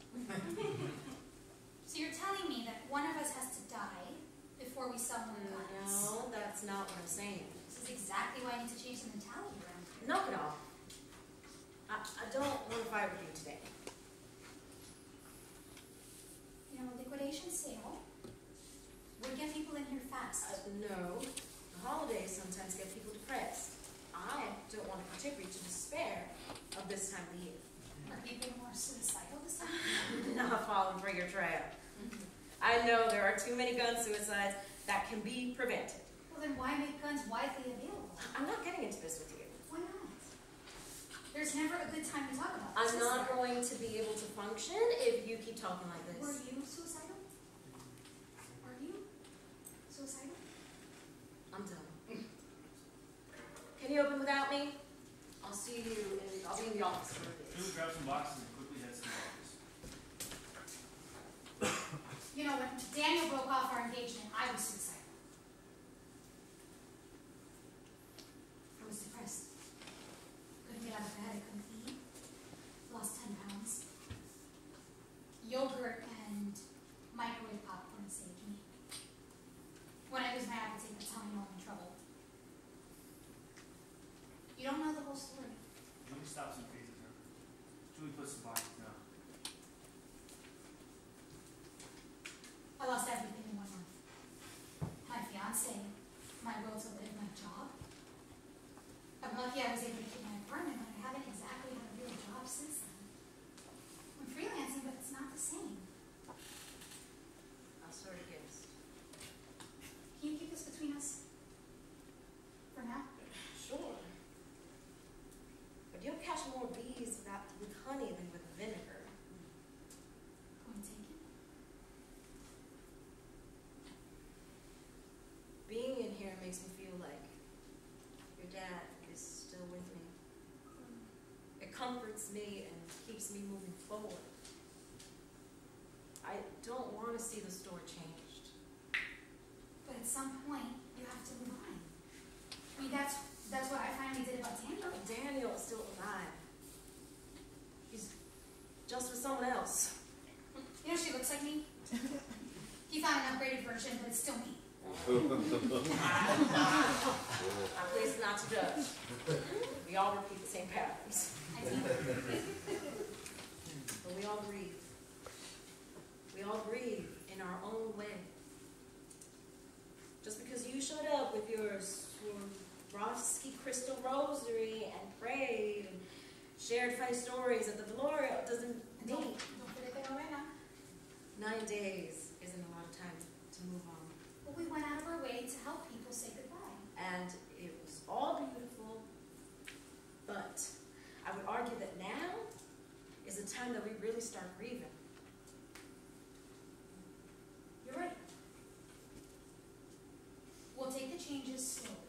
So you're telling me that one of us has to die before we sell more guns? No, that's not what I'm saying. This is exactly why I need to change the mentality around here. Knock it off. I, I don't want to fight with you today. You know, a liquidation sale would get people in here fast. Uh, no. The holidays sometimes get people depressed. I don't want to contribute to despair of this time of the year. Are people more suicidal this time? Not falling for your trap. I know there are too many gun suicides that can be prevented. Well, then why make guns widely available? I'm not getting into this with you. Why not? There's never a good time to talk about this. I'm is not there? going to be able to function if you keep talking like this. Were you suicidal? Are you suicidal? I'm done. Can you open without me? I'll see you in, I'll be in the office for a bit. Julie grabs some boxes and quickly heads to the office. You know, when Daniel broke off our engagement, I was suicidal. I was depressed. Couldn't get out of bed, I couldn't eat. Lost ten pounds. Yogurt and microwave popcorn saved me. When I lose my appetite, that's how I know I'm in trouble. You don't know the whole story. Julie stops and faces her. Julie puts the boxes down. I lost everything in one month. My fiance, my will to live, my job. I'm lucky I was able to keep my apartment, but I haven't exactly had a real job since then. I'm freelancing, but it's not the same. I'll sort of guess. Can you keep this between us? For now? Sure. But you'll catch more bees without, with honey than with vinegar. Point taken. Being in here makes me feel like your dad is still with me. It comforts me and keeps me moving forward. I don't want to see the store changed. But it's some point, you have to move on. I mean, that's that's what I finally did about Daniel. Daniel is still alive. He's just with someone else. You know, she looks like me. He found an upgraded version, but it's still me. Our place is not to judge. We all repeat the same patterns. I think. But we all grieve. We all grieve in our own way. Just because you showed up with your Swarovski crystal rosary and prayed and shared funny stories at the Velorio doesn't mean. Don't, don't forget the novena. Nine days isn't a lot of time to move on. But we went out of our way to help people say goodbye. And it was all beautiful, but I would argue that now is the time that we really start grieving. You're right. We'll take the changes slowly.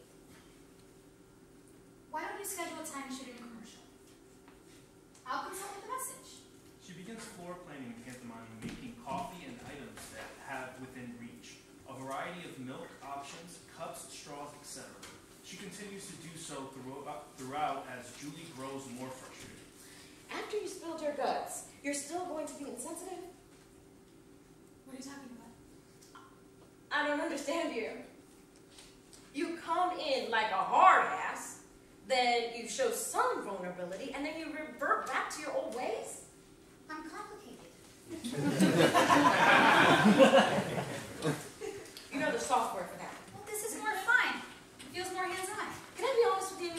Why don't you schedule a time to shoot a commercial? I'll consult with the message. She begins floor planning pantomime, making coffee and items that have within reach a variety of milk options, cups, straws, et cetera. She continues to do so throughout, throughout as Julie grows more frustrated. After you spilled your guts, you're still going to be insensitive? What are you talking about? I don't understand you. You come in like a hard ass, then you show some vulnerability, and then you revert back to your old ways? I'm complicated. You know there's software for that. Well, this is more fun. It feels more hands-on. Can I be honest with you?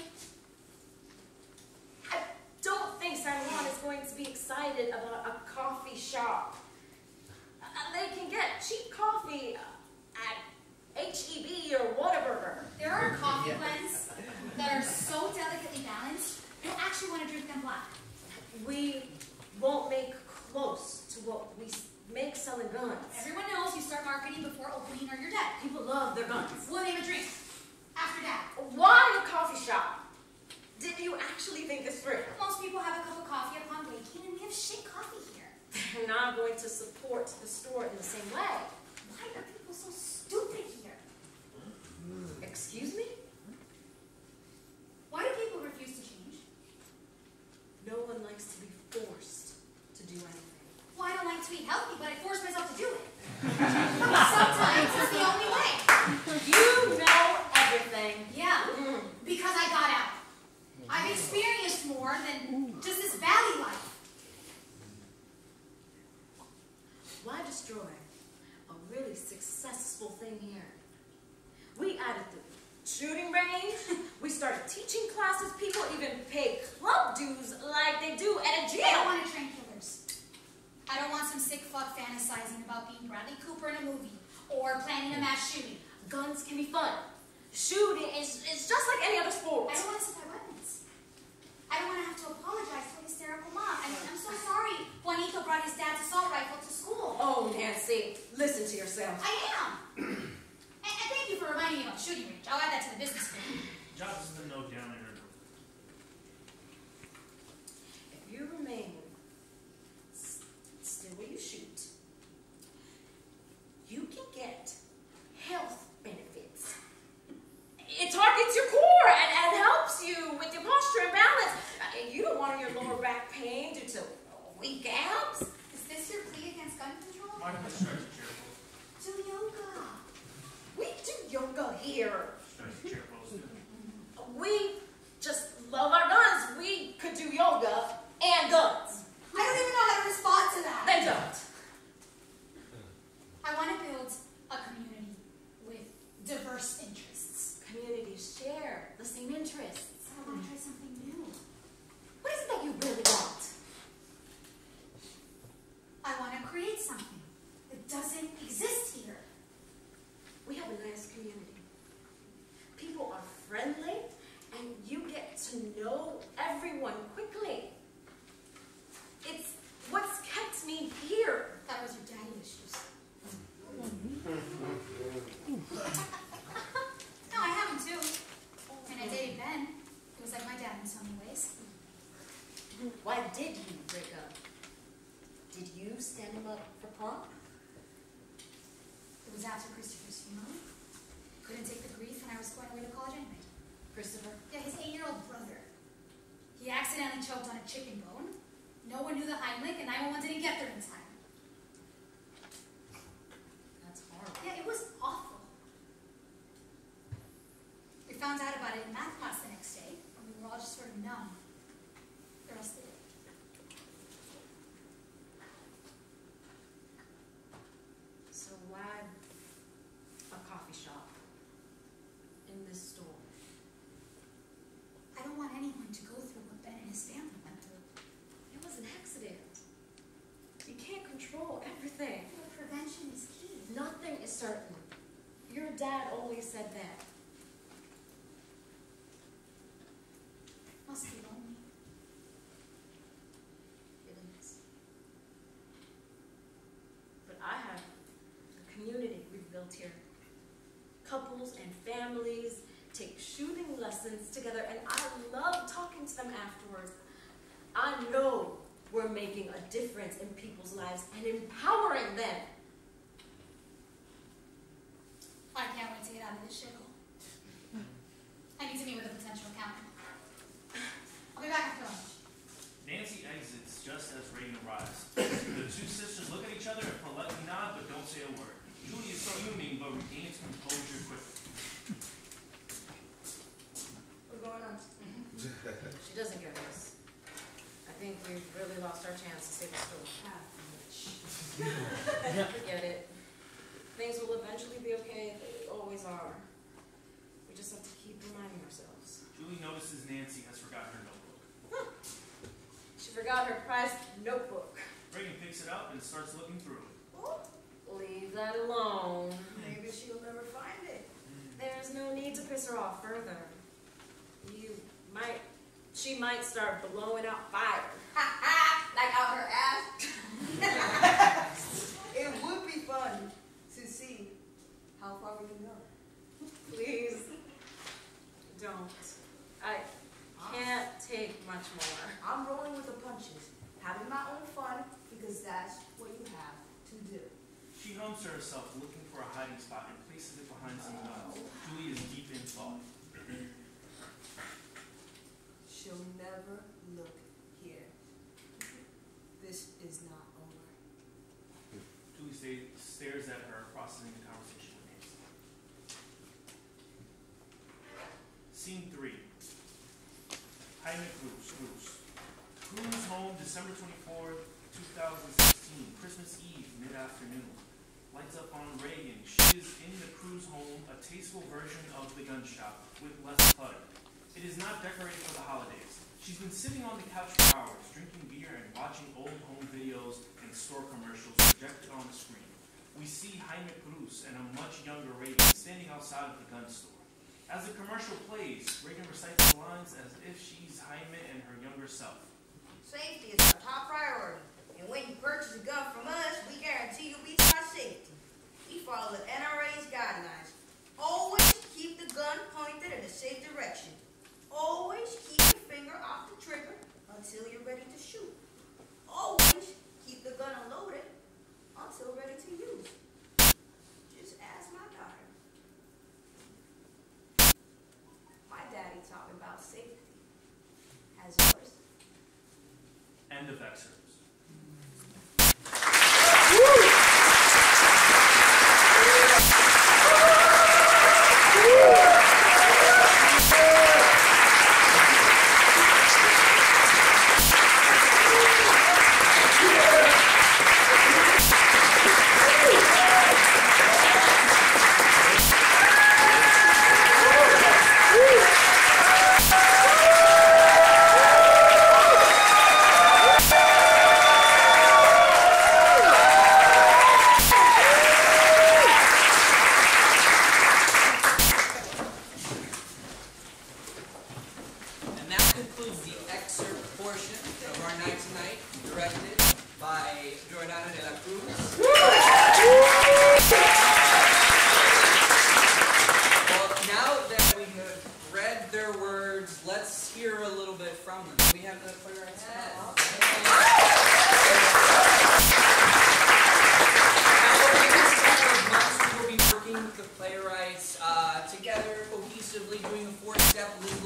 I don't think San Juan is going to be excited about a coffee shop. Uh, they can get cheap coffee at H E B or Whataburger. There are coffee blends that are so delicately balanced, you'll actually want to drink them black. We won't make close to what we make selling guns. Everyone knows you start marketing before opening or you're dead. People love their guns. We'll name a drink. After that. Why a coffee shop? Did you actually think this through? Most people have a cup of coffee upon waking, and we have shit coffee here. They're not going to support the store in the same way. Why are people so stupid here? Excuse me? Why do people refuse to change? No one likes to be forced to do anything. Well, I don't like to eat healthy, but I force myself to do it. Sometimes it's the only way. You know everything. Yeah, Mm. because I got out. I've experienced more than just this valley life. Why destroy a really successful thing here? We added the shooting range, we started teaching classes, people even pay club dues like they do at a gym. I don't want to train killers. I don't want some sick fuck fantasizing about being Bradley Cooper in a movie or planning a mass shooting. Guns can be fun. Shooting is, is just like any other sport. I don't want to supply weapons. I don't want to have to apologize to a hysterical mom. I mean, I'm so sorry Juanito brought his dad's assault rifle to school. Oh, Nancy, listen to yourself. I am. and, and thank you for reminding me about shooting range. I'll add that to the business plan. Jot this in the note down there. If you remain s- still where you shoot, you can get health benefits. It targets your core and, and helps you with your posture and balance. Uh, You don't want your lower back pain due to weak abs. Is this your plea against gun control? Why don't we stretch the chair close? Do yoga. We do yoga here. Stretch the chair close. We just love our guns. We could do yoga and guns. I don't even know how to respond to that. Then don't. I want to build a community with diverse interests. Communities share the same interests. I want to try something new. What is it that you really want? I want to create something that doesn't exist here. We have a nice community. People are friendly, and you get to know everyone quickly. It's what's kept me here. That was your daddy issues. No, I have them too. And I dated Ben. It was like my dad in so many ways. Why did you break up? Did you stand him up for prom? It was after Christopher's funeral. Couldn't take the grief, and I was going away to college anyway. Christopher? Yeah, his eight-year-old brother. He accidentally choked on a chicken bone. No one knew the Heimlich, and nine one one didn't get there in time. That's horrible. Yeah, it was awful. We found out about it in math class the next day, and we were all just sort of numb the rest of the day. So why a coffee shop in this store? I don't want anyone to go through what Ben and his family went through. It was an accident. You can't control everything. Well, prevention is key. Nothing is certain. Your dad always said that. Must be lonely. It is. But I have a community we've built here. Couples and families take shooting lessons together, and I love talking to them afterwards. I know we're making a difference in people's lives and empowering them. I can't wait to get out of this shithole. I need to meet with a potential accountant. I'll be back after lunch. Nancy exits just as Reagan arrives. The two sisters look at each other and politely nod, but don't say a word. Julie is fuming, but regains composure quickly. What's going on? She doesn't get this. I think we've really lost our chance to save the store. Forget it. Things will eventually be okay. They always are. We just have to keep reminding ourselves. Julie notices Nancy has forgotten her notebook. She forgot her prized notebook. Reagan picks it up and starts looking through it. Leave that alone. Maybe she'll never find it. There's no need to piss her off further. You might, she might start blowing out fire. Like out her ass. It would be fun to see how far we can go. Please, don't. I can't take much more. I'm rolling with the punches, having my own fun, because that's what you have to do. She hums to herself, looking for a hiding spot, and places it behind some nuts. Julie is deep in thought. She'll never look here. This is not over. Julie stay, stares at her, processing the conversation with Nancy. Scene three. Jaime Cruz. Cruz. Cruz home, December twenty-fourth, two thousand sixteen. Christmas Eve, mid-afternoon. Lights up on Reagan. She is in the Cruz home, a tasteful version of the gun shop, with less clutter. It is not decorated for the holidays. She's been sitting on the couch for hours, drinking beer and watching old home videos and store commercials projected on the screen. We see Jaime Cruz and a much younger Reagan standing outside of the gun store. As the commercial plays, Reagan recites the lines as if she's Jaime and her younger self. Safety is our top priority. And when you purchase a gun from us, we guarantee you'll be our safety. We follow the N R A's guidelines. Always keep the gun pointed in a safe direction. Always keep your finger off the trigger until you're ready to shoot. Always keep the gun unloaded until ready to use. Just ask my daughter. My daddy taught me about safety. Has yours? End of excerpts.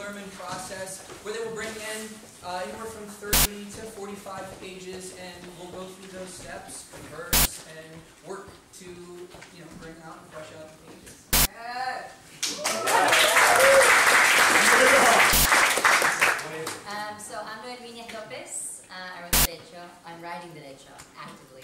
learn process where they will bring in uh, anywhere from thirty to forty-five pages, and we'll go through those steps, converse, and work to, you know, bring out and flesh out the pages. Um, so I'm Noelle Viñas Lopez. Uh, I wrote Derecho. I'm writing Derecho actively.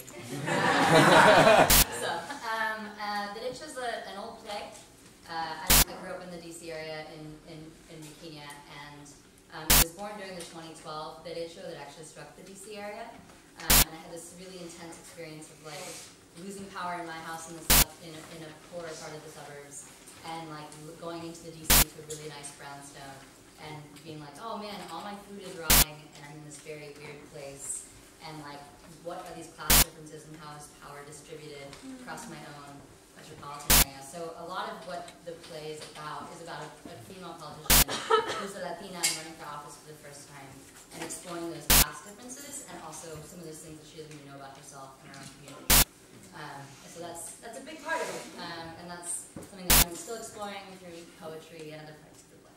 so, um, uh, Derecho is a, an old play. Uh, I, I grew up in the D C area in, in, in Kenya, and um, I was born during the twenty twelve Derecho that actually struck the D C area. Um, and I had this really intense experience of like losing power in my house in the sub, in, a, in a poorer part of the suburbs, and like going into the D C to a really nice brownstone, and being like, oh man, all my food is rotting, and I'm in this very weird place, and like, what are these class differences, and how is power distributed across my own metropolitan area? So a lot of what the play is about is about a, a female politician who's a Latina and running for office for the first time, and exploring those class differences, and also some of those things that she doesn't even know about herself and her own community. Um, so that's that's a big part of it, um, and that's something that I'm still exploring through poetry and other parts of the play.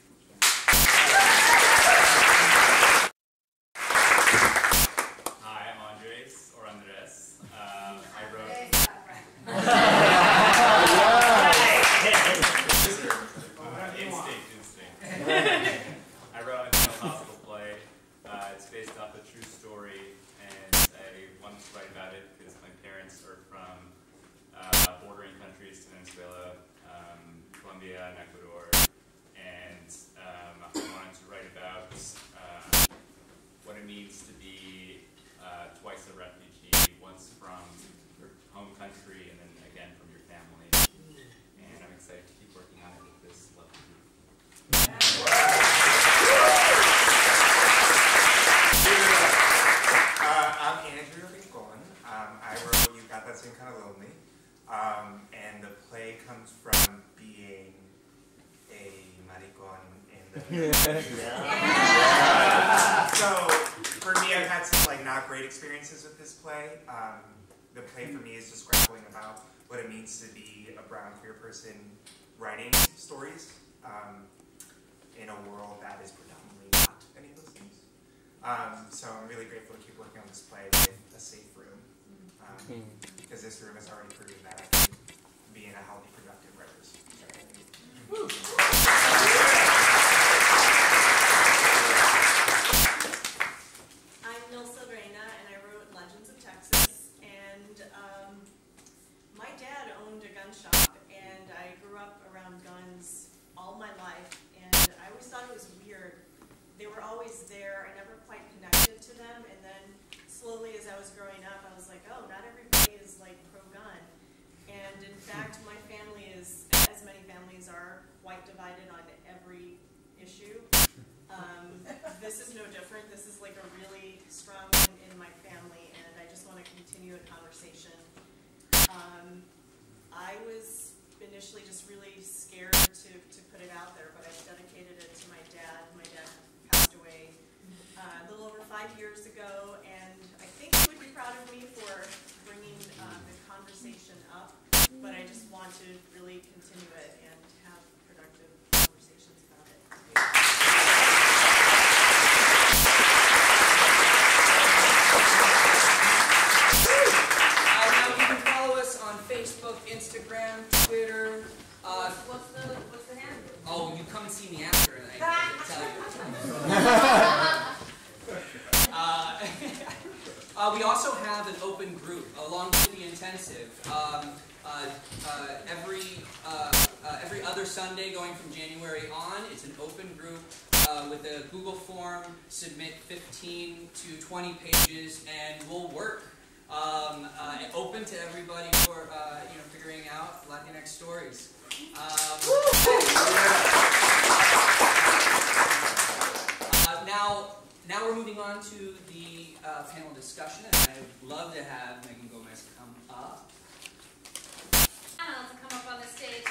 Hi, I'm Andres, or Andres. Um, I wrote... instinct, instinct. I wrote a hospital play. Uh, it's based off a true story, and I wanted to write about it because my parents are from uh, bordering countries to Venezuela, um, Colombia, and Ecuador, and um, I wanted to write about uh, what it means to be uh, twice a refugee, once from your home country and then again from your family. And I'm excited to keep working on it with this lovely group. Uh, I'm Andrew Rincón. Um, I wrote You Got That Seem Kind of Lonely. Um, and the play comes from being a maricón in the... yeah. So, for me, I've had some like not great experiences with this play. Um, the play for me is just grappling about what it means to be a brown queer person writing stories um, in a world that is predominantly not any of those things. Um, so I'm really grateful to keep working on this play with a safe room, um, because this room has already proven that I can be in a healthy, productive writer's room. I'm Nilsa Reyna, and I wrote Legends of Texas, and um, my dad owned a gun shop, and I grew up around guns all my life, and I always thought it was weird. They were always there. I never quite connected to them, and then slowly as I was growing up, I was like, oh, not everybody is like pro-gun. And in fact, my family is, as many families are, quite divided on every issue. Um, this is no different. This is like a really strong one in my family, and I just want to continue a conversation. Um, I was initially just really scared to, to put it out there, but I dedicated it to my dad. My dad passed away uh, a little over five years ago, and I think he would be proud of me for bringing uh, the conversation up, but I just want to really continue it and have productive conversations about it. Uh, now you can follow us on Facebook, Instagram, Twitter. Uh, What's the what's the handle? oh, you come and see me after, and I can tell you. uh, uh, we also have an open group along with the intensive. Um, uh, uh, every uh, uh, every other Sunday, going from January on, it's an open group uh, with a Google form. Submit fifteen to twenty pages, and we'll work. Um, uh, open to everybody for uh, you know figuring out Latinx stories. Um, uh, now, now we're moving on to the uh, panel discussion, and I'd love to have Megan Gomez come up. Anna, to come up on the stage.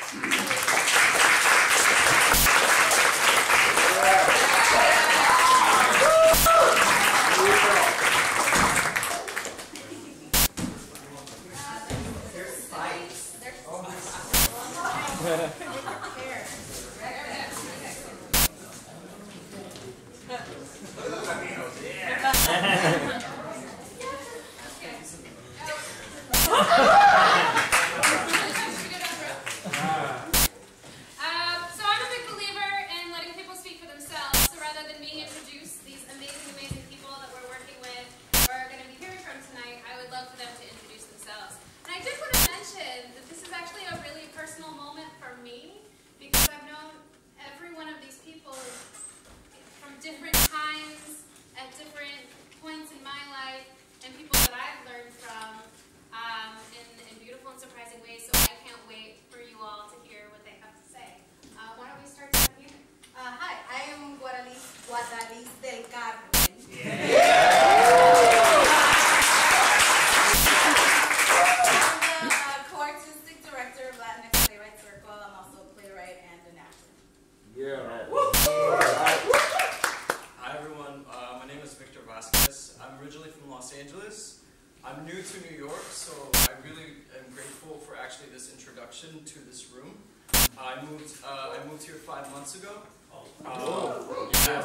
to New York, so I really am grateful for actually this introduction to this room. I moved. Uh, I moved here five months ago. Uh, yeah.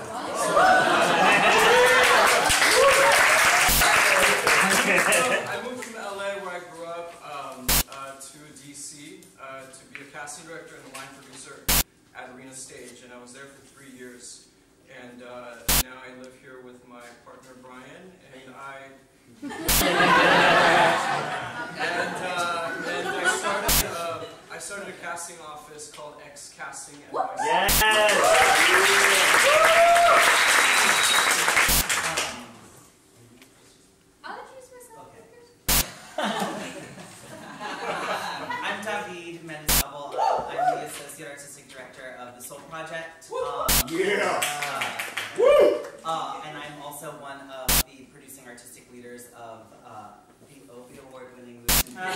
So, I moved from L A, where I grew up, um, uh, to D C uh, to be a casting director and a line producer at Arena Stage, and I was there for three years. And uh, now I live here with my partner Brian, and I and, uh, and I started uh, I started a casting office called X Casting. Yes. I'll introduce myself. I'm David Mendes-Double. Uh, I'm the Associate Artistic Director of the Soul Project. Um, Yeah! Uh, uh, and I'm also one of the producing artistic leaders of uh, the Obie Award-winning Lucian. I'm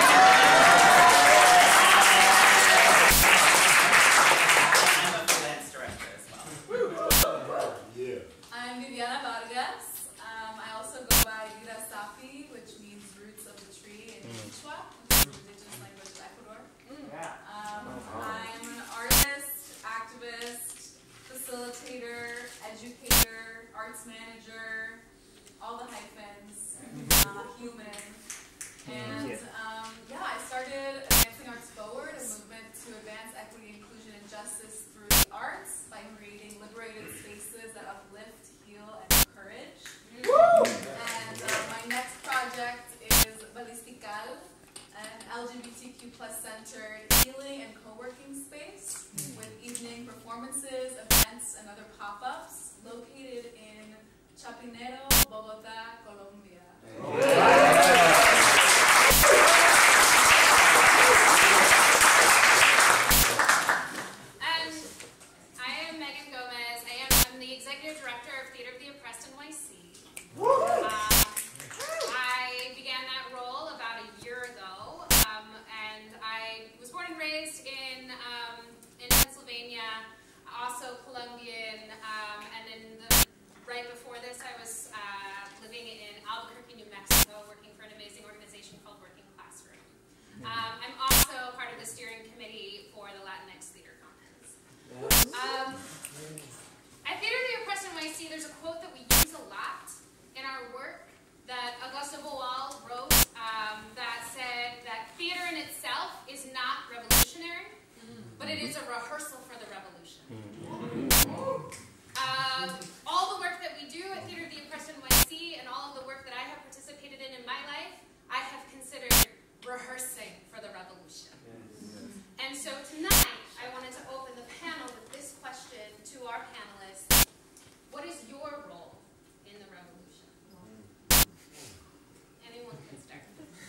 a freelance director as well. Yeah. I'm Viviana Vargas. Um, I also go by Vida Safi, which means roots of the tree in Quechua, which is the indigenous language of Ecuador. Yeah. Um, I'm an artist, activist, facilitator, educator, arts manager, all the hyphens, uh, human. And um, yeah, I started Advancing Arts Forward, a movement to advance equity, inclusion, and justice through the arts by creating liberated spaces that uplift, heal, and encourage. And uh, my next project is Ballistical, an L G B T Q plus centered healing and co-working space with evening performances, events, and other pop-ups located in Chapinero, Bogota, Colombia. And I am Megan Gomez. I am I'm the Executive Director of Theater of the Oppressed in Y C. Um, I began that role about a year ago, um, and I was born and raised in um, in Pennsylvania, also Colombian, um, and then the, right before this I was uh, living in Albuquerque, New Mexico, working for an amazing organization called Working Classroom. Um, I'm also part of the steering committee for the Latinx Theater Commons. Um, at Theater of the Oppressed in Y C, there's a quote that we use a lot in our work that Augusto Boal wrote um, that said that theater in itself is not revolutionary, but it is a rehearsal for the revolution. Um, all the work that we do at Theater of the Oppressed in Y C and all of the work that I have participated in in my life, I have considered rehearsing for the revolution. And so tonight, I wanted to open the panel with this question to our panelists. What is your role in the revolution? Anyone can start.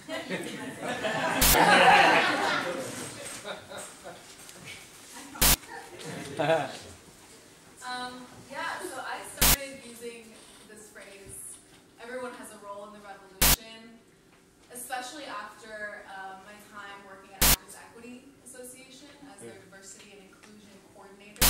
um, yeah, so I started using this phrase, everyone has a role in the revolution, especially after um, my time working at Actors Equity Association as their diversity and inclusion coordinator.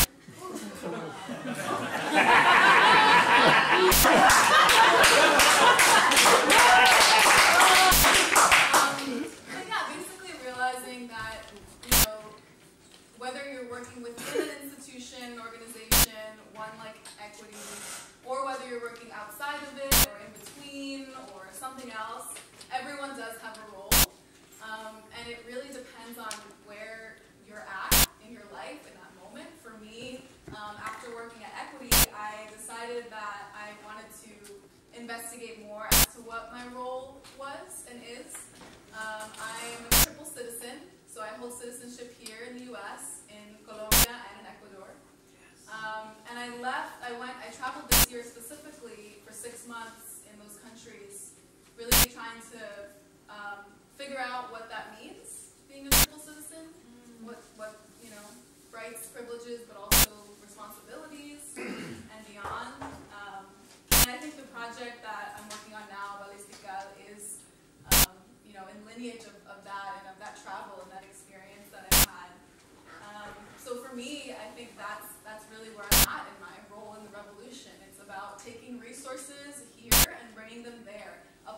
Um, but yeah, basically realizing that, you know, whether you're working within an institution, organization, one like Equity, or whether you're working outside of it, or in between, or something else, everyone does have a role. Um, and it really depends on where you're at in your life in that moment. For me, um, after working at Equity, I decided that I wanted to investigate more as to what my role was and is. Um, I'm a triple citizen, so I hold citizenship here in the U S, in Colombia, and in Ecuador. Um, and I left, I went, I traveled this year specifically for six months in those countries, really trying to um, figure out what that means, being a triple citizen, mm. what, what, you know, rights, privileges, but also responsibilities and beyond. Um, and I think the project that I'm working on now, Ballistical, is, um, you know, in lineage of, of that and of that travel and that experience that I've had. Um, so for me, I think that's, that's really where I'm at in my role in the revolution. It's about taking resources here and bringing them there,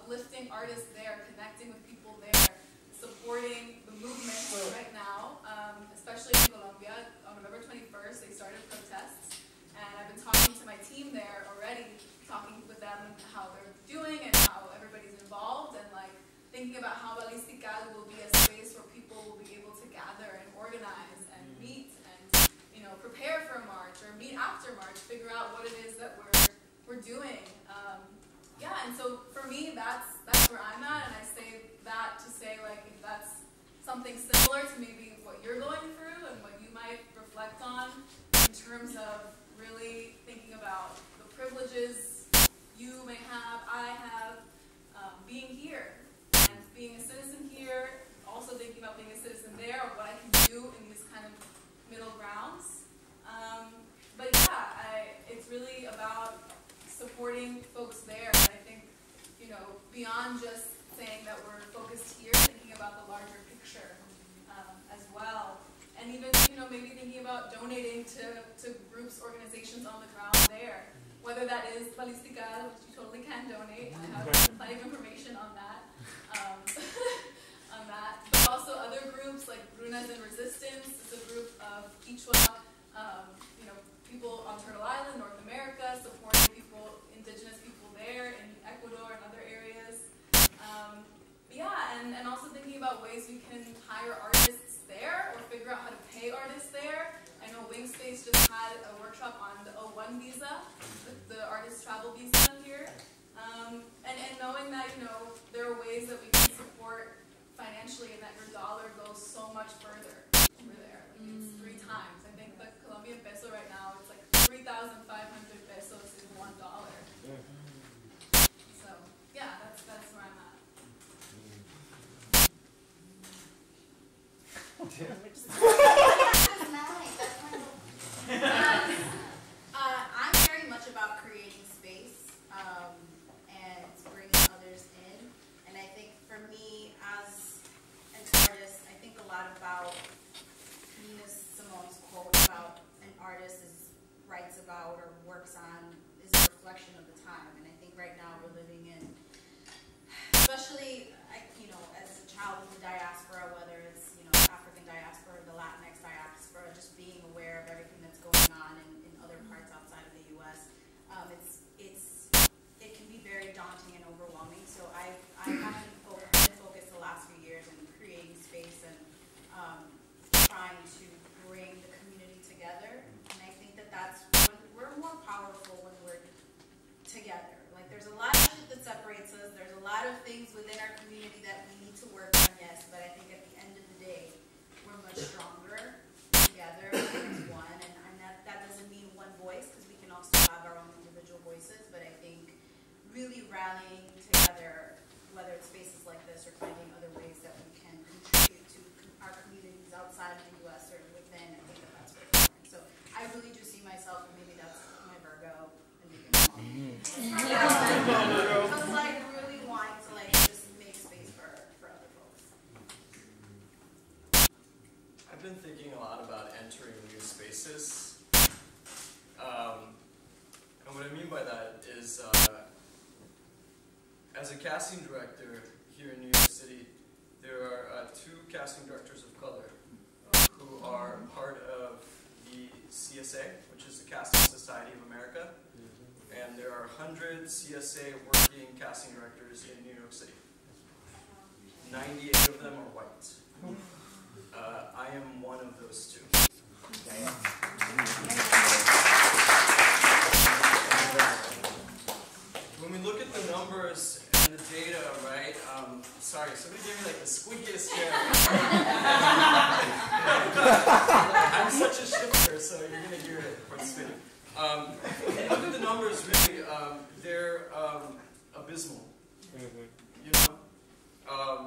uplifting artists there, connecting with people there, supporting the movement right now, um, especially in Colombia. On November twenty-first, they started protests, and I've been talking to my team there already, talking with them how they're doing and how everybody's involved, and like thinking about how Balistical will be a space where people will be able to gather and organize and meet and, you know, prepare for March or meet after March, figure out what it is that we're we're doing. Um, yeah, and so for me, that's that's where I'm at, and I say that to say like if that's something similar to maybe what you're going through and what you might reflect on in terms of really thinking about the privileges you may have, I have, um, being here and being a citizen here, also thinking about being a citizen there, or what I can do in these kind of middle grounds. Um, but yeah, I, it's really about supporting folks there, and I think, you know, beyond just saying that we're focused here, thinking about the larger picture um, as well. And even, you know, maybe thinking about donating to, to groups, organizations on the ground there. Whether that is Balistical, which you totally can donate. I have plenty of information on that. Um, on that. But also other groups like Brunas in Resistance. It's a group of Quechua, um, you know, people on Turtle Island, North America, supporting people, indigenous people there in Ecuador and other areas. Um, yeah, and, and also thinking about ways we can hire artists there or figure out how to pay artists there. I know Wingspace just had a workshop on the O one visa, the, the artist travel visa here. Um, and, and knowing that, you know, there are ways that we can support financially and that your dollar goes so much further over there. Like it's three times. I think the Colombian peso right now, it's like three thousand five hundred pesos is one dollar. So, yeah, that's, that's where I'm at. um, uh, I'm very much about creating space um, and bringing others in. And I think for me as an artist, I think a lot about Nina Simone's quote about an artist is writes about or works on is a reflection of the time. And I think right now we're living in, especially, I, you know, as a child of the diaspora, whether it's, you know, African diaspora, the Latinx diaspora, just being aware of everything that's going on in, in other parts outside of the U S Um, it's, it's, it can be very daunting and overwhelming. So I, I have been, fo been focused the last few years in creating space and um, trying to bring the community together. And I think that that's, when we're more powerful when we're together. Like there's a lot of shit that separates us. There's a lot of things within our community that we need to work on, yes, but I think at the end of the day, we're much stronger together as one. And, and that, that doesn't mean one voice, because we can also have our own individual voices, but I think really rallying together, whether it's spaces like this or finding other ways that we can contribute to our communities outside of the U S or within, I think that that's very important. So I really do see myself, and maybe that's my Virgo, and maybe I was like really wanting to like just make space for, for other folks. I've been thinking a lot about entering new spaces. Um, and what I mean by that is, uh, as a casting director here in New York City, there are uh, two casting directors of color who are part of the C S A, which is the Casting Society of America. And there are one hundred C S A working casting directors in New York City. ninety-eight of them are white. Uh, I am one of those two. When we look at the numbers and the data, right? Um, sorry, somebody gave me like the squeakiest chair. I'm such a shifter, so you're gonna hear it for the spinning. Um, look at the numbers, really, um, they're um, abysmal, you know? Um,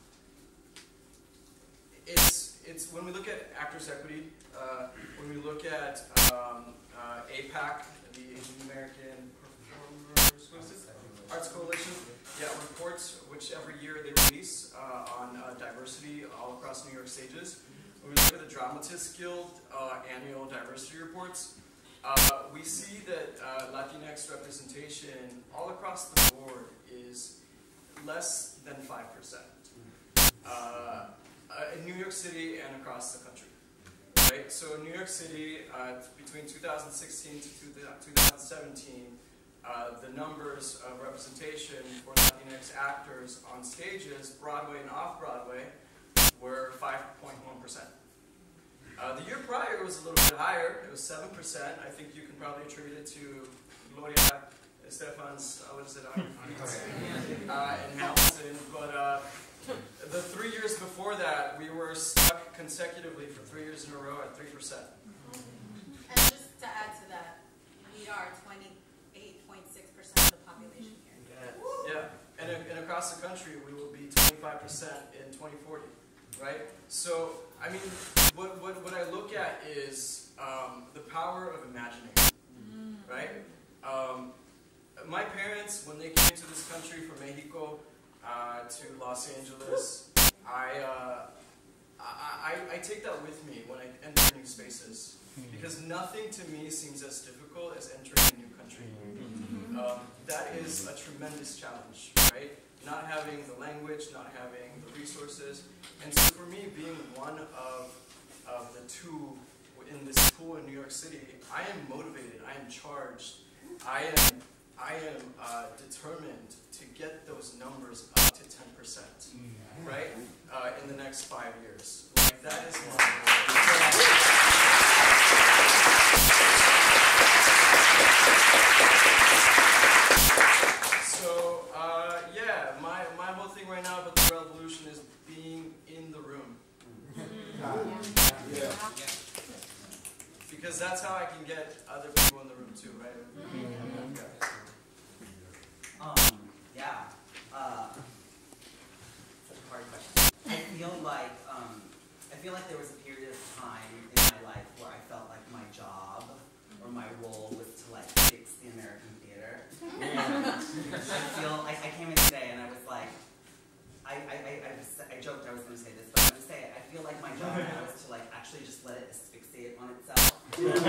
it's, it's, when we look at Actors Equity, uh, when we look at um, uh, A PAC, the Asian American Performers Arts Coalition, yeah, reports which every year they release uh, on uh, diversity all across New York stages. When we look at the Dramatists Guild uh, annual diversity reports, Uh, we see that uh, Latinx representation all across the board is less than five percent. Uh, uh, in New York City and across the country. Right? So in New York City, uh, between two thousand sixteen to two thousand seventeen, uh, the numbers of representation for Latinx actors on stages, Broadway and off-Broadway, were five point one percent. Uh, the year prior was a little bit higher. It was seven percent. I think you can probably attribute it to Gloria Estefan's, uh, what is it, uh, in Hamilton. But uh, the three years before that, we were stuck consecutively for three years in a row at three percent. And just to add to that, we are twenty-eight point six percent of the population here. Yeah, and, and across the country, we will be twenty-five percent in twenty forty, right? So, I mean, what, what, what I look at is um, the power of imagining, right? Um, my parents, when they came to this country from Mexico uh, to Los Angeles, I, uh, I, I, I take that with me when I enter new spaces, because nothing to me seems as difficult as entering a new country. Um, that is a tremendous challenge, right? Not having the language, not having the resources. And so for me, being one of, of the two in this pool in New York City, I am motivated, I am charged, I am, I am uh, determined to get those numbers up to ten percent, right? Uh, in the next five years. Like, that is my So, uh, yeah, my, my whole thing right now about the revolution is being in the room. Yeah. Because that's how I can get other people in the room too, right? Okay. Um, yeah. Uh, such a hard question. I feel like, um, I feel like there was a period of time in my life where I felt like my job or my role was to like fix the American theater. And I feel, I, I came in today and I was like, I, I, I, I, was, I joked I was going to say this, but I'm going to say it. I feel like my job now is to like actually just let it asphyxiate on itself. I'm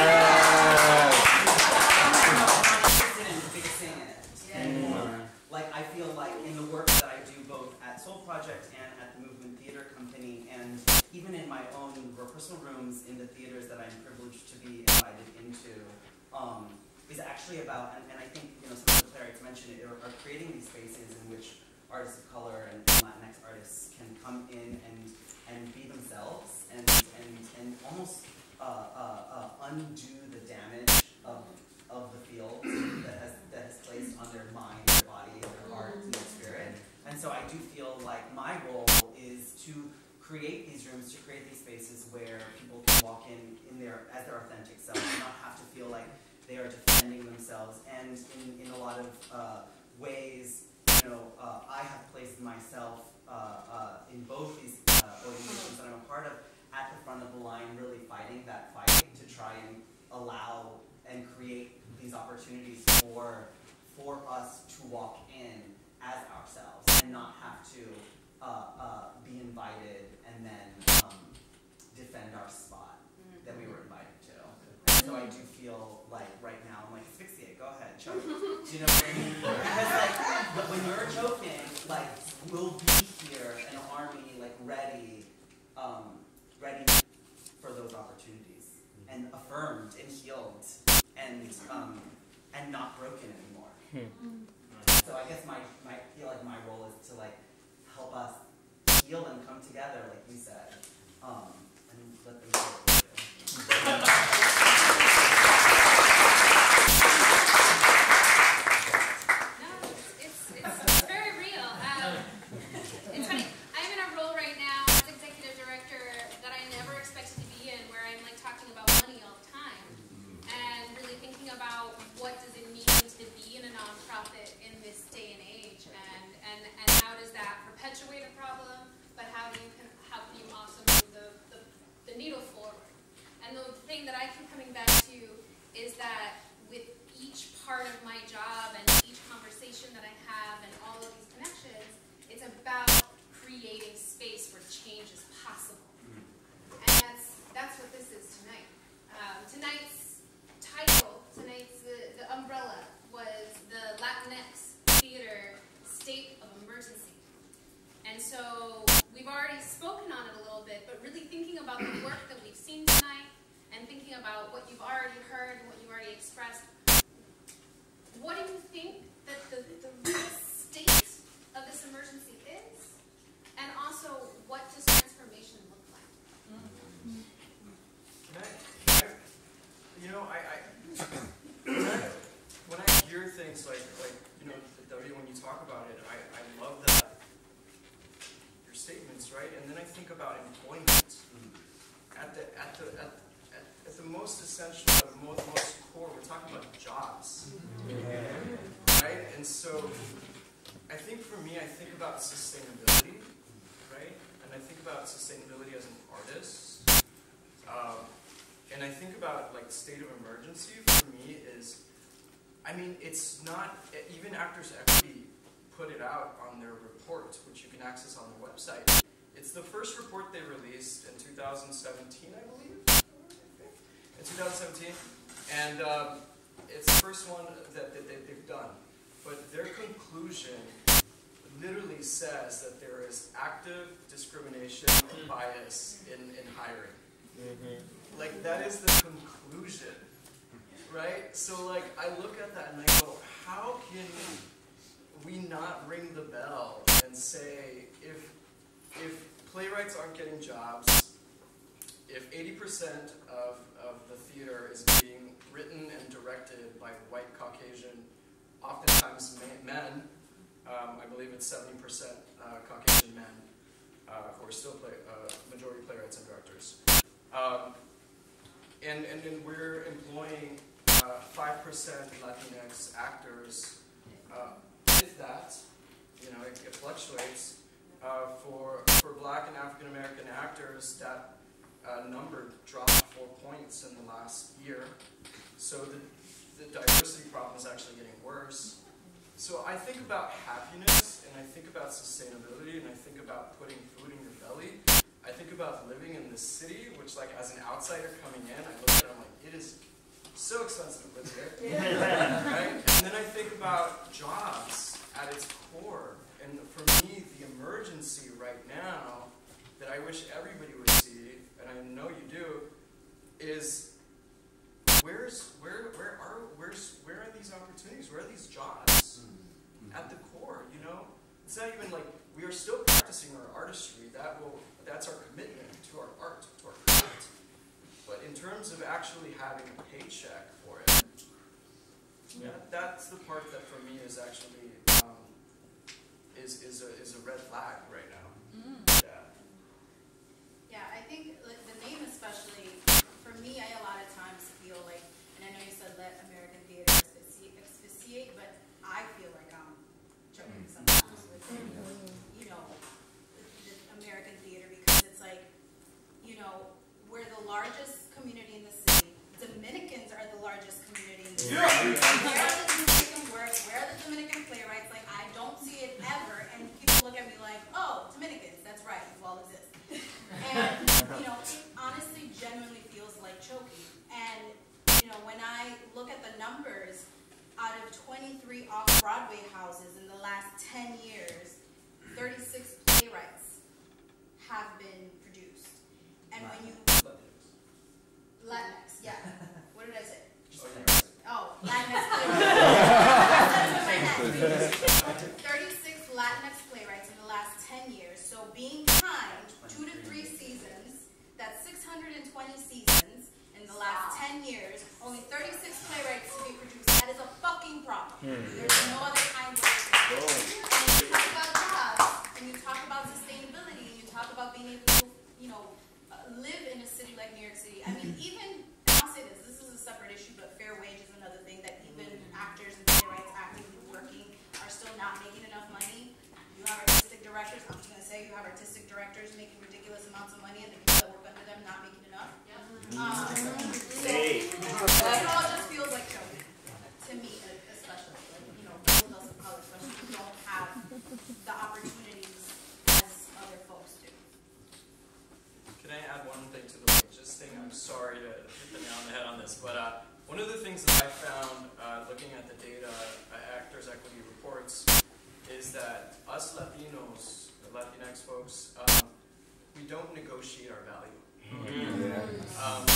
not interested in fixing it anymore. Like, I feel like in the work that I do both at Soul Project and at the Movement Theater Company, and even in my own personal rooms in the theaters that I'm privileged to be invited into, um, is actually about, and, and I think, you know, some of the playwrights mentioned it, are, are creating these spaces in which artists of color and Latinx artists can come in and and be themselves and and and almost uh, uh, uh, undo the damage of of the field that has that has placed on their mind, their body, their heart, and their spirit. And so I do feel like my role is to create these rooms, to create these spaces where people can walk in in their as their authentic self, and not have to feel like they are defending themselves. And in in a lot of uh, ways, you know, uh, I have placed myself uh, uh, in both these uh, organizations that I'm a part of at the front of the line, really fighting that fight to try and allow and create these opportunities for for us to walk in as ourselves and not have to uh, uh, be invited and then um, defend our spot that we were invited to. So I do feel like right now, I'm like, asphyxiate, go ahead, choke. Do you know what I mean? Because like, when you're choking, like, we'll be here, an army, like, ready, um, ready for those opportunities, and affirmed, and healed, and, um, and not broken anymore. So I guess my, my, I feel like my role is to, like, help us heal and come together, like you said, um, and let them heal. State of you've already heard and what you've already expressed, what do you think that the, the real state of this emergency is? And also, what does transformation look like? Can I, can I, you know, I, I, when I, when I hear things like, like, you know, W, when you talk about it, I, I love that, your statements, right? And then I think about employment. At the, at the, at, at, at the most essential, at the most, most core, we're talking about jobs. Right? And so, I think for me, I think about sustainability, right? And I think about sustainability as an artist. Um, and I think about, like, state of emergency for me is, I mean, it's not, even Actors Equity put it out on their report, which you can access on their website. It's the first report they released in two thousand seventeen, I believe? In two thousand seventeen. And um, it's the first one that, that they've done. But their conclusion literally says that there is active discrimination and bias in, in hiring. Mm-hmm. Like, that is the conclusion, right? So, like, I look at that and I go, how can we not ring the bell and say, if, if playwrights aren't getting jobs, if eighty percent of, of the theater is being written and directed by white Caucasian, oftentimes men, um, I believe it's seventy percent uh, Caucasian men, uh, who are still play, uh, majority playwrights and directors. Um, and, and then we're employing uh, five percent Latinx actors. Uh, with that, you know, it, it fluctuates. Uh, for, for black and African American actors, that uh, number dropped four points in the last year. So the, the diversity problem is actually getting worse. So I think about happiness, and I think about sustainability, and I think about putting food in your belly. I think about living in the city, which, like, as an outsider coming in, I look at it, I'm like, it is so expensive to live here. Right? And then I think about jobs at its core. And for me, the emergency right now that I wish everybody would see, and I know you do, is where's where where are where's where are these opportunities? Where are these jobs? At the core, you know? It's not even like we are still practicing our artistry. That will that's our commitment to our art, to our craft. But in terms of actually having a paycheck for it, yeah, that's the part that for me is actually um, is is a is a red flag right now. Mm. Yeah. Yeah, I think like, the name especially, for me, I a lot of times feel like, and I know you said let American theater asphyxiate, asphyxiate but I feel like I'm joking sometimes with, you know, the, the American theater, because it's like, you know, we're the largest community in the city. Dominicans are the largest community in the city. Yeah. Where are the Dominican work? Where are the Dominican playwrights? Like, I don't see it ever, and people look at me like, oh, Dominicans, that's right, you all exist. And, you know, it honestly genuinely feels like choking. And, you know, when I look at the numbers, out of twenty-three off-Broadway houses in the last ten years, thirty-six playwrights have been produced. And when you... Latinx, yeah. What did I say? Oh, Latinx playwrights. thirty-six Latinx playwrights in the last ten years. So being kind, two to three seasons, that's six hundred twenty seasons in the last ten years, only thirty-six playwrights to be produced. That is a fucking problem. There's no other kind of way to do it. And you talk about jobs, and you talk about sustainability, and you talk about being able to, you know, live in a city like New York City. I mean, even, and I'll say this, this is a separate issue, but fair wage is another thing that even actors and playwrights actively working are still not making enough money. You have artistic directors, I'm just going to say you have artistic directors making ridiculous amounts of money and the people that work under them not making enough. Yep. Um, so, it all just feels like choking, to me especially. Like, you know, people of color especially who don't have the opportunities as other folks do. Can I add one thing to the wages thing? I'm sorry to hit the nail on the head on this, but uh, one of the things that I found uh, looking at the data, uh, Actors Equity reports, is that us Latinos, the Latinx folks, um, we don't negotiate our value. Mm-hmm. Yeah. um,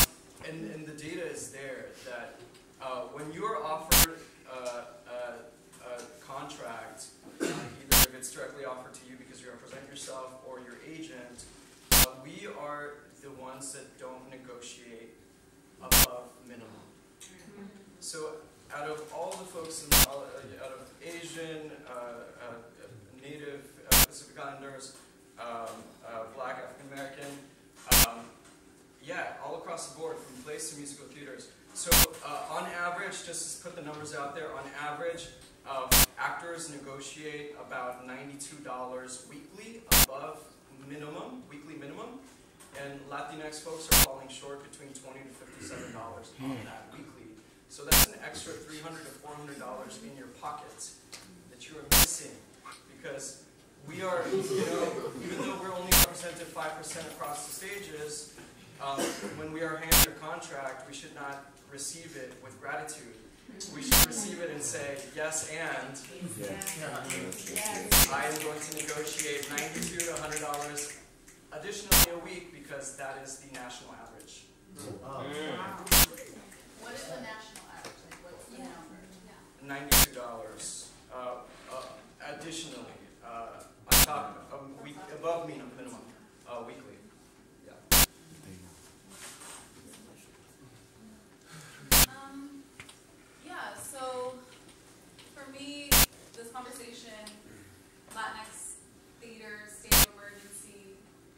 and, and the data is there that uh, when you are offered uh, a, a contract, uh, either if it's directly offered to you because you represent yourself or your agent, uh, we are the ones that don't negotiate above minimum. So out of all the folks, in, uh, out of Asian, uh, uh, Native, uh, Pacific Islanders, um, uh, Black, African American, um, yeah, all across the board, from plays to musical theaters. So uh, on average, just to put the numbers out there, on average, uh, actors negotiate about ninety-two dollars weekly above minimum, weekly minimum, and Latinx folks are falling short between twenty to fifty-seven dollars on that weekly. So that's an extra three hundred to four hundred dollars in your pockets that you are missing, because we are, you know, even though we're only represented five percent across the stages, um, when we are handed a contract, we should not receive it with gratitude. We should receive it and say, yes, and Yes. I am going to negotiate ninety-two to one hundred dollars additionally a week, because that is the national average. Wow. What is the national average? Like, what's the number? Yeah. ninety-two dollars uh, uh, additionally, uh, on top of um, week, above minimum, minimum uh, weekly. Yeah. Um, yeah, so for me, this conversation, Latinx theater, state of emergency,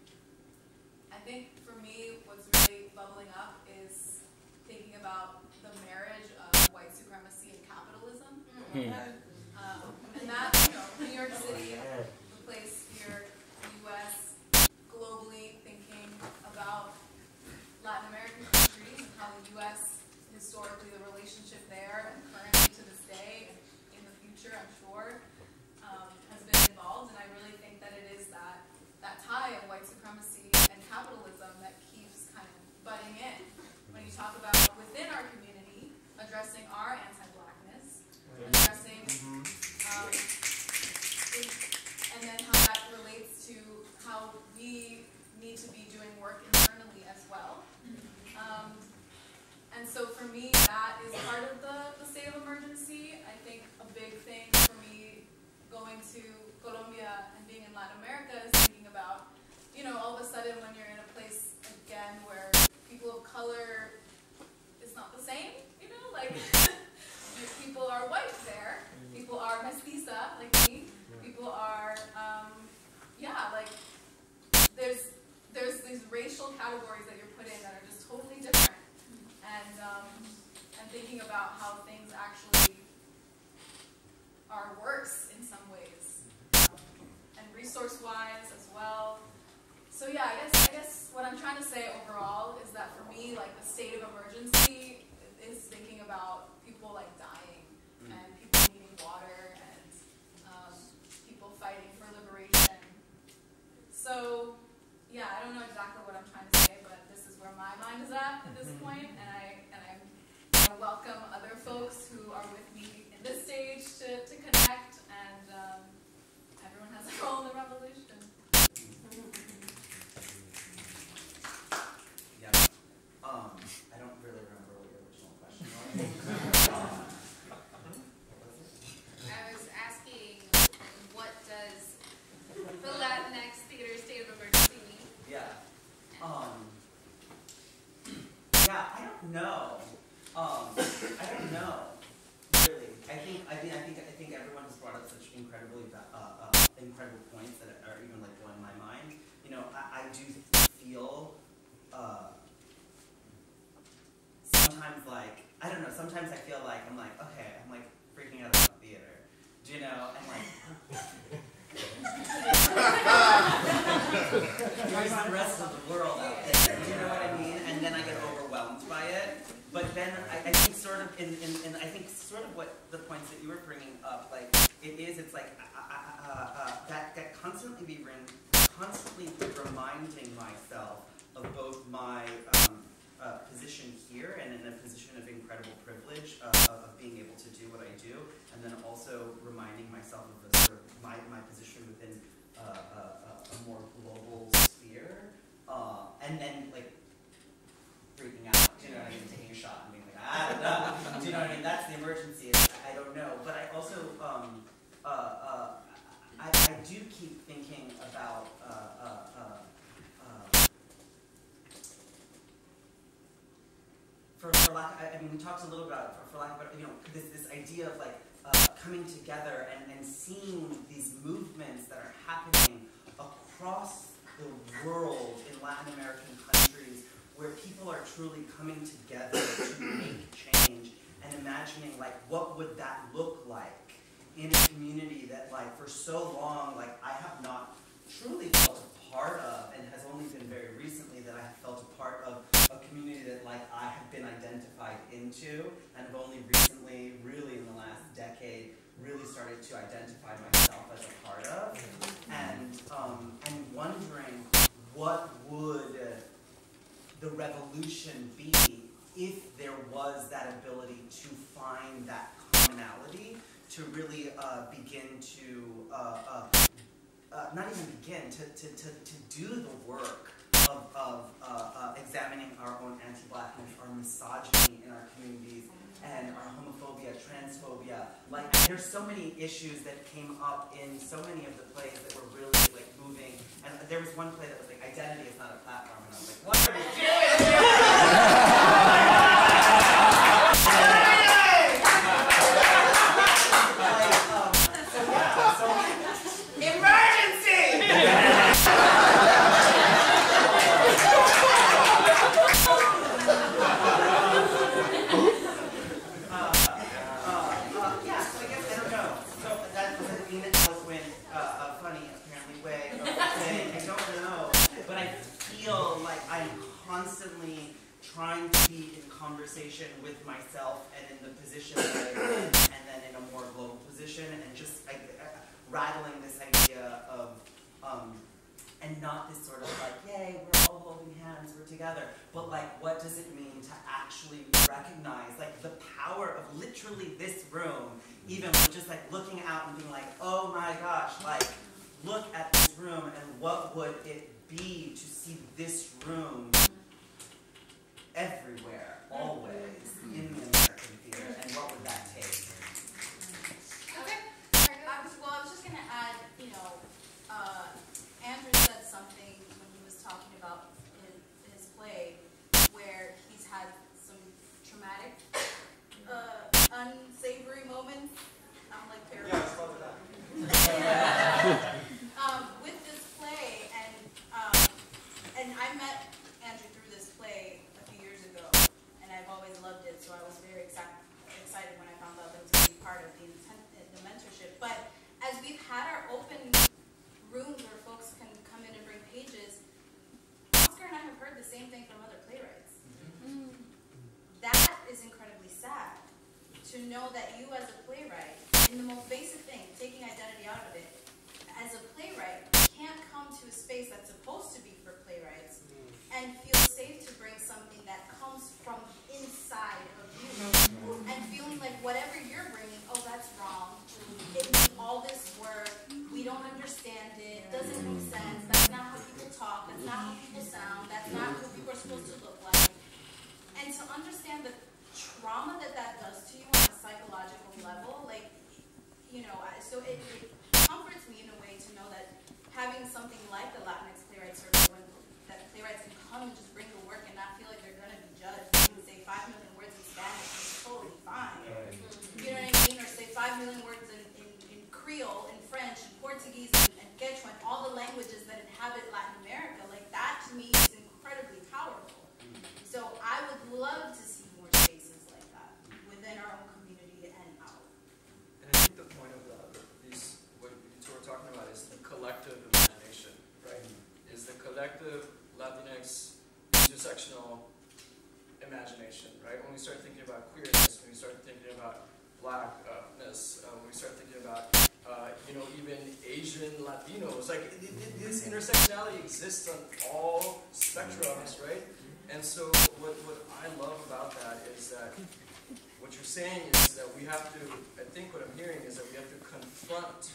I think for me, what's really bubbling up is thinking about the marriage of white supremacy and capitalism. Mm. Um, and that, you know, New York City, the place here, the U S, globally thinking about Latin American countries and how the U S historically, the relationship there and currently to this day and in the future, I'm sure, um, has been involved. And I really think that it is that, that tie of white supremacy and capitalism that keeps kind of butting in. When you talk about within our community, addressing our anti-blackness, addressing, um, it, and then how that relates to how we need to be doing work internally as well. Um, and so for me, that is part of the, the state of emergency. I think a big thing for me going to Colombia and being in Latin America is thinking about, you know, all of a sudden when you're in a place, again, where people of color is not the same, you know, like people are white there, people are mestiza, like me, people are, um, yeah, like there's there's these racial categories that you're put in that are just totally different, and um, and thinking about how things actually are worse in some ways, um, and resource-wise as well. So yeah, I guess I guess what I'm trying to say overall is that for me, like the state of emergency is thinking about people like dying and people needing water and um, people fighting for liberation. So yeah, I don't know exactly what I'm trying to say, but this is where my mind is at at this point, and I and I want to welcome other folks who are with me in this stage to, to connect, and um, everyone has a role in the revolution. Yeah. Um, I don't really remember what your original question was. I was asking, what does the Latinx theater state of emergency mean? Yeah. Um, yeah, I don't know. Um, I don't know. Really. I think. I mean. I think. I think everyone has brought up such incredibly, uh, uh, incredible points that are even like blowing my mind. You know, I, I do feel. Uh, sometimes, like I don't know. Sometimes I feel like I'm like, okay, I'm like freaking out about theater. Do you know? And like. There's the rest of the world out there, you know what I mean? And then I get overwhelmed by it. But then I, I think sort of, in, in, in, I think sort of what the points that you were bringing up, like, it is, it's like, uh, uh, uh, that, that constantly be, constantly reminding myself of both my um, uh, position here and in a position of incredible privilege uh, of being able to do what I do, and then also reminding myself of the sort of my, my position within uh, a, a more global sphere, uh, and then like freaking out, do you know what I mean, taking a shot and being like, I don't know, do you know what I mean, that's the emergency, I, I don't know, but I also, um, uh, uh, I, I do keep thinking about, uh, uh, uh, uh, for, for lack, I, I mean, we talked a little about, for, for lack of, you know, this, this idea of like, uh, coming together and, and seeing these movements that are happening across the world in Latin American countries where people are truly coming together to make change and imagining like what would that look like in a community that like for so long like I have not truly felt a part of, and has only been very recently that I have felt a part of a community that like I have been identified into, and have only recently, really in the last decade, really started to identify myself as a part of, and um, and wondering what would the revolution be if there was that ability to find that commonality, to really uh, begin to, uh, uh, uh, not even begin, to, to, to, to do the work of, of uh, uh, examining our own anti-blackness, our misogyny in our communities, and our homophobia, transphobia. Like, there's so many issues that came up in so many of the plays that were really, like, moving. And there was one play that was like, identity is not a platform, and I was like, what are we doing? Trying to be in conversation with myself and in the position that I'm in, and then in a more global position, and just like, uh, rattling this idea of, um, and not this sort of like, yay, we're all holding hands, we're together, but like, what does it mean to actually recognize like the power of literally this room, even just like looking out and being like, oh my gosh, like, look at this room, and what would it be to see this room everywhere, always, in the American theater, and what would that take? Okay. Uh, well, I was just going to add, you know, uh, Andrew said something when he was talking about his, his play, where he's had some traumatic, uh, unsavory moments. I'm like terrible. Yeah, spell it out. um, with this play, and um, and I met Andrew through this play and I've always loved it, so I was very excited excited when I found out that it was going to be part of the, intent, the mentorship. But as we've had our open rooms where folks can come in and bring pages, Oscar and I have heard the same thing from other playwrights. Mm-hmm. That is incredibly sad, to know that you as a playwright, in the most basic thing, taking identity out of it, as a playwright, can't come to a space that's supposed to be for playwrights and feel safe to bring something that comes from inside of you, and feeling like whatever you're bringing, oh, that's wrong, it needs all this work, we don't understand it, doesn't make sense, that's not how people talk, that's not how people sound, that's not who people are supposed to look like. And to understand the trauma that that does to you on a psychological level, like, you know, so it, it comforts me in a way to know that having something like the Latinx Playwrights Circle, when that playwrights can come and just bring the work and not feel like they're going to be judged. You can say five million words in Spanish, and it's totally fine. Right. You know what I mean? Or say five million words in, in, in Creole, in French, in Portuguese, and, and Quechua, and all the languages that inhabit Latin America. Like, that to me is incredibly powerful. So I would love to see more spaces like that within our own community and out. And I think the point of the, these, what you two are talking about is the collective imagination, right? Is the collective Latinx intersectional imagination, right? When we start thinking about queerness, when we start thinking about blackness, uh, when we start thinking about, uh, you know, even Asian Latinos, like it, it, this intersectionality exists on all spectrums, right? And so what, what I love about that is that what you're saying is that we have to, I think what I'm hearing is that we have to confront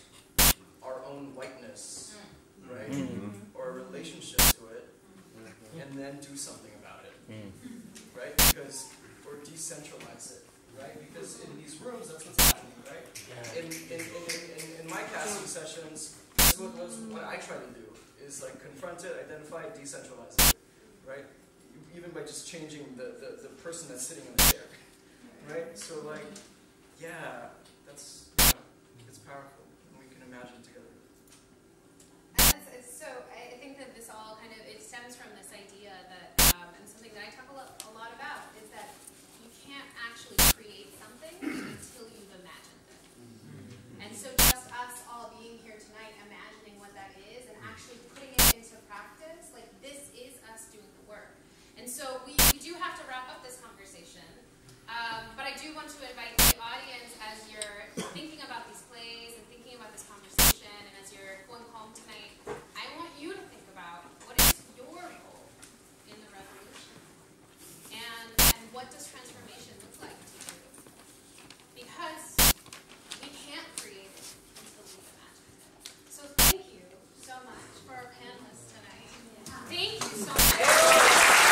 our own whiteness, right? Mm-hmm. Or a relationship to it, and then do something about it. Mm. right? Because, or decentralize it, right? Because in these rooms, that's what's happening, right? In, in, in, in, in my casting sessions, that's what, was what I try to do, is like confront it, identify it, decentralize it, right? Even by just changing the, the, the person that's sitting in the chair, right? So like, yeah, that's, yeah, it's powerful, and we can imagine together. And it's, it's so, I think that this all kind of, it stems from this idea that, um, and something that I talk a lot, a lot about, is that you can't actually create something until you've imagined it. And so just us all being here tonight, imagining what that is, and actually putting it into practice, like this is us doing the work. And so we, we do have to wrap up this conversation, um, but I do want to invite the audience, as you're thinking about these plays and thinking about this conversation, and as you're going home tonight, I want you to think about what is your role in the revolution, and, and what does transformation look like to you? Because we can't create it until we've imagined it. So thank you so much for our panelists tonight. Thank you so much.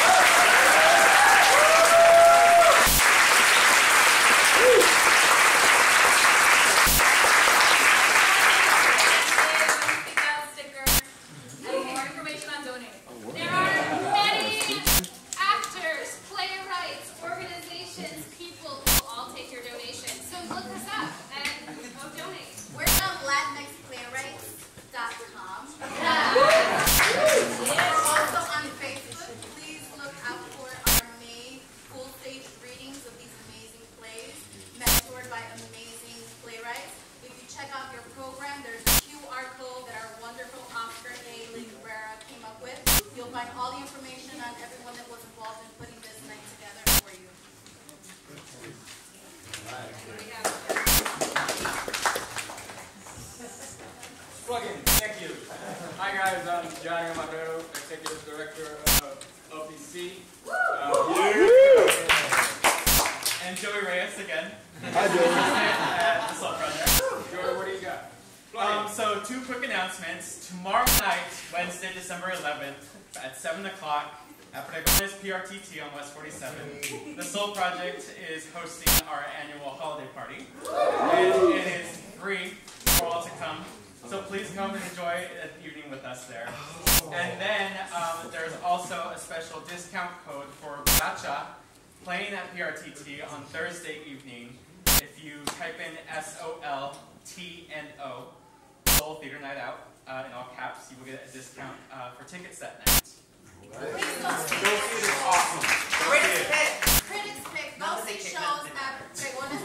On West forty-seven. The Soul Project is hosting our annual holiday party. And it is free for all to come. So please come and enjoy an evening with us there. And then um, there's also a special discount code for Gacha playing at P R T T on Thursday evening. If you type in S O L T N O, Soul Theater Night Out, uh, in all caps, you will get a discount uh, for tickets that night. Go see it. It's awesome. Critics pick. Critics pick. Go see shows at Rincón.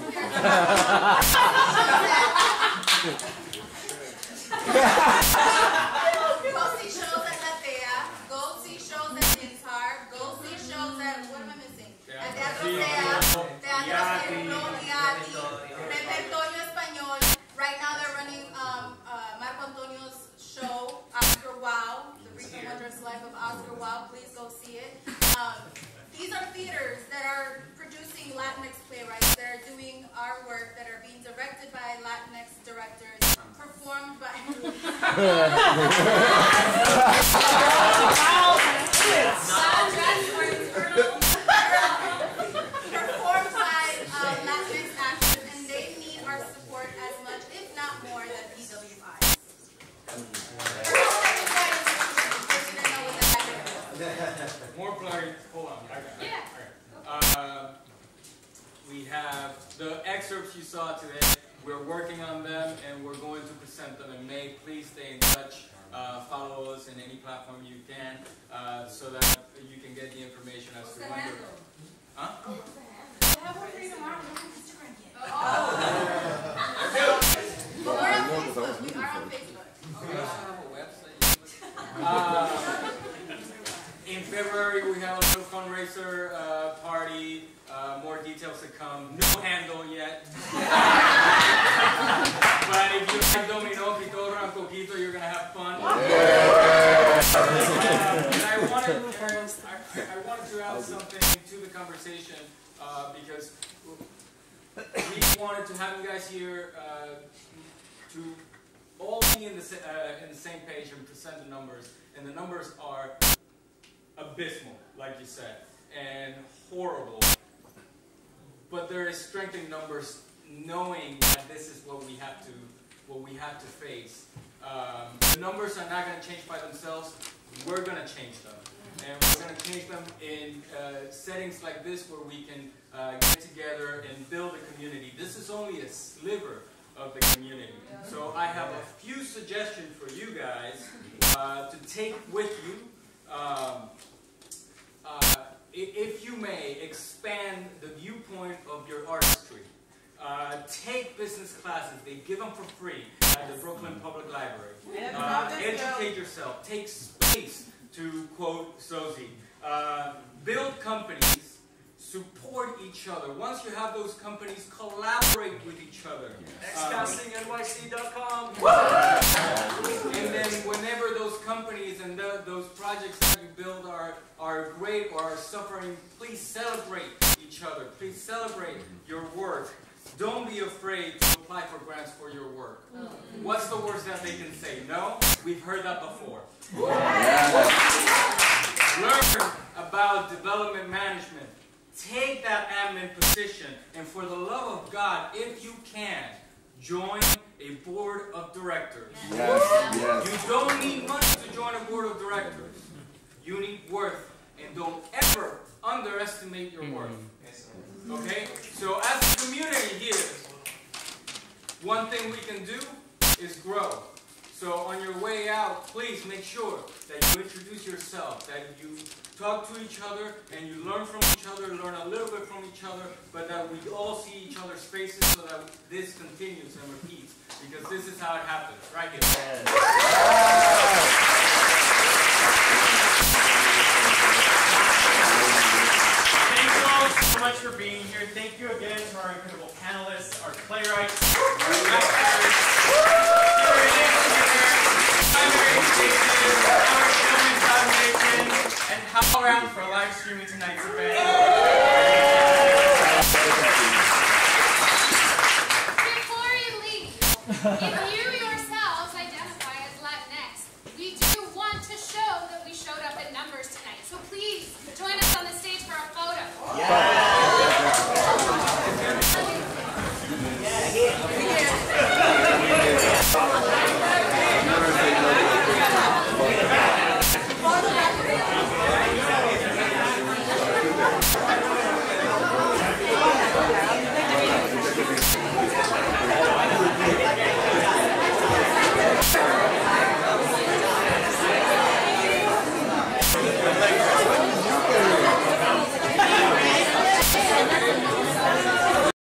Go see shows at Latinx. Go see shows at Nilsa. Go see shows at, what am I missing? At Teatro Sea. Teatro Sea. Repertorio Español. Right now they're running um, uh, Marco Antonio's show, Oscar Wow. The Wondrous Life of Oscar Wilde. Please go see it. Um, these are theaters that are producing Latinx playwrights, that are doing our work, that are being directed by Latinx directors, performed by performed by uh, Latinx actors, and they need our support as much, if not more, than P W I. More plugging. Hold on. I got it. Yeah. Uh, we have the excerpts you saw today. We're working on them and we're going to present them in May. Please stay in touch. Uh, follow us in any platform you can uh, so that you can get the information as to when you're. Huh? I have one for you tomorrow. Look at Instagram yet. Oh. But we're on Facebook. We are on Facebook. Okay. Have a website. Uh, In February, we have a little fundraiser uh, party. Uh, more details to come. No handle yet. But if you like domino, pitorro, and coquito, you're going to have fun. Uh, and I wanted, I, I wanted to add something to the conversation uh, because we wanted to have you guys here uh, to all be in the, uh, in the same page and present the numbers. And the numbers are abysmal, like you said. and horrible. But there is strength in numbers, knowing that this is what we have to, what we have to face. Um, the numbers are not going to change by themselves. We're going to change them, and we're going to change them in uh, settings like this, where we can uh, get together and build a community. This is only a sliver of the community. So I have a few suggestions for you guys uh, to take with you. Um, uh, if you may, expand the viewpoint of your artistry. Uh, take business classes. They give them for free at the Brooklyn Public Library. Uh, educate yourself. Take space, to quote Sozi. Uh, build companies. Support each other. Once you have those companies, collaborate with each other. X casting N Y C dot com. And then whenever those companies and the, those projects that you build are, are great or are suffering, please celebrate each other. Please celebrate your work. Don't be afraid to apply for grants for your work. What's the worst that they can say? No? We've heard that before. Learn about development management. Take that admin position, and for the love of God, if you can, join a board of directors. Yes, yes. You don't need money to join a board of directors. You need worth, and don't ever underestimate your worth. Okay? So as a community here, one thing we can do is grow. So on your way out, please make sure that you introduce yourself, that you talk to each other, and you learn from each other, learn a little bit from each other, but that we all see each other's faces so that this continues and repeats. Because this is how it happens, right here. Yes. Thank you all so much for being here. Thank you again to our incredible panelists, our playwrights, our actors, and HowlRound for live streaming tonight's event. Before you leave, if you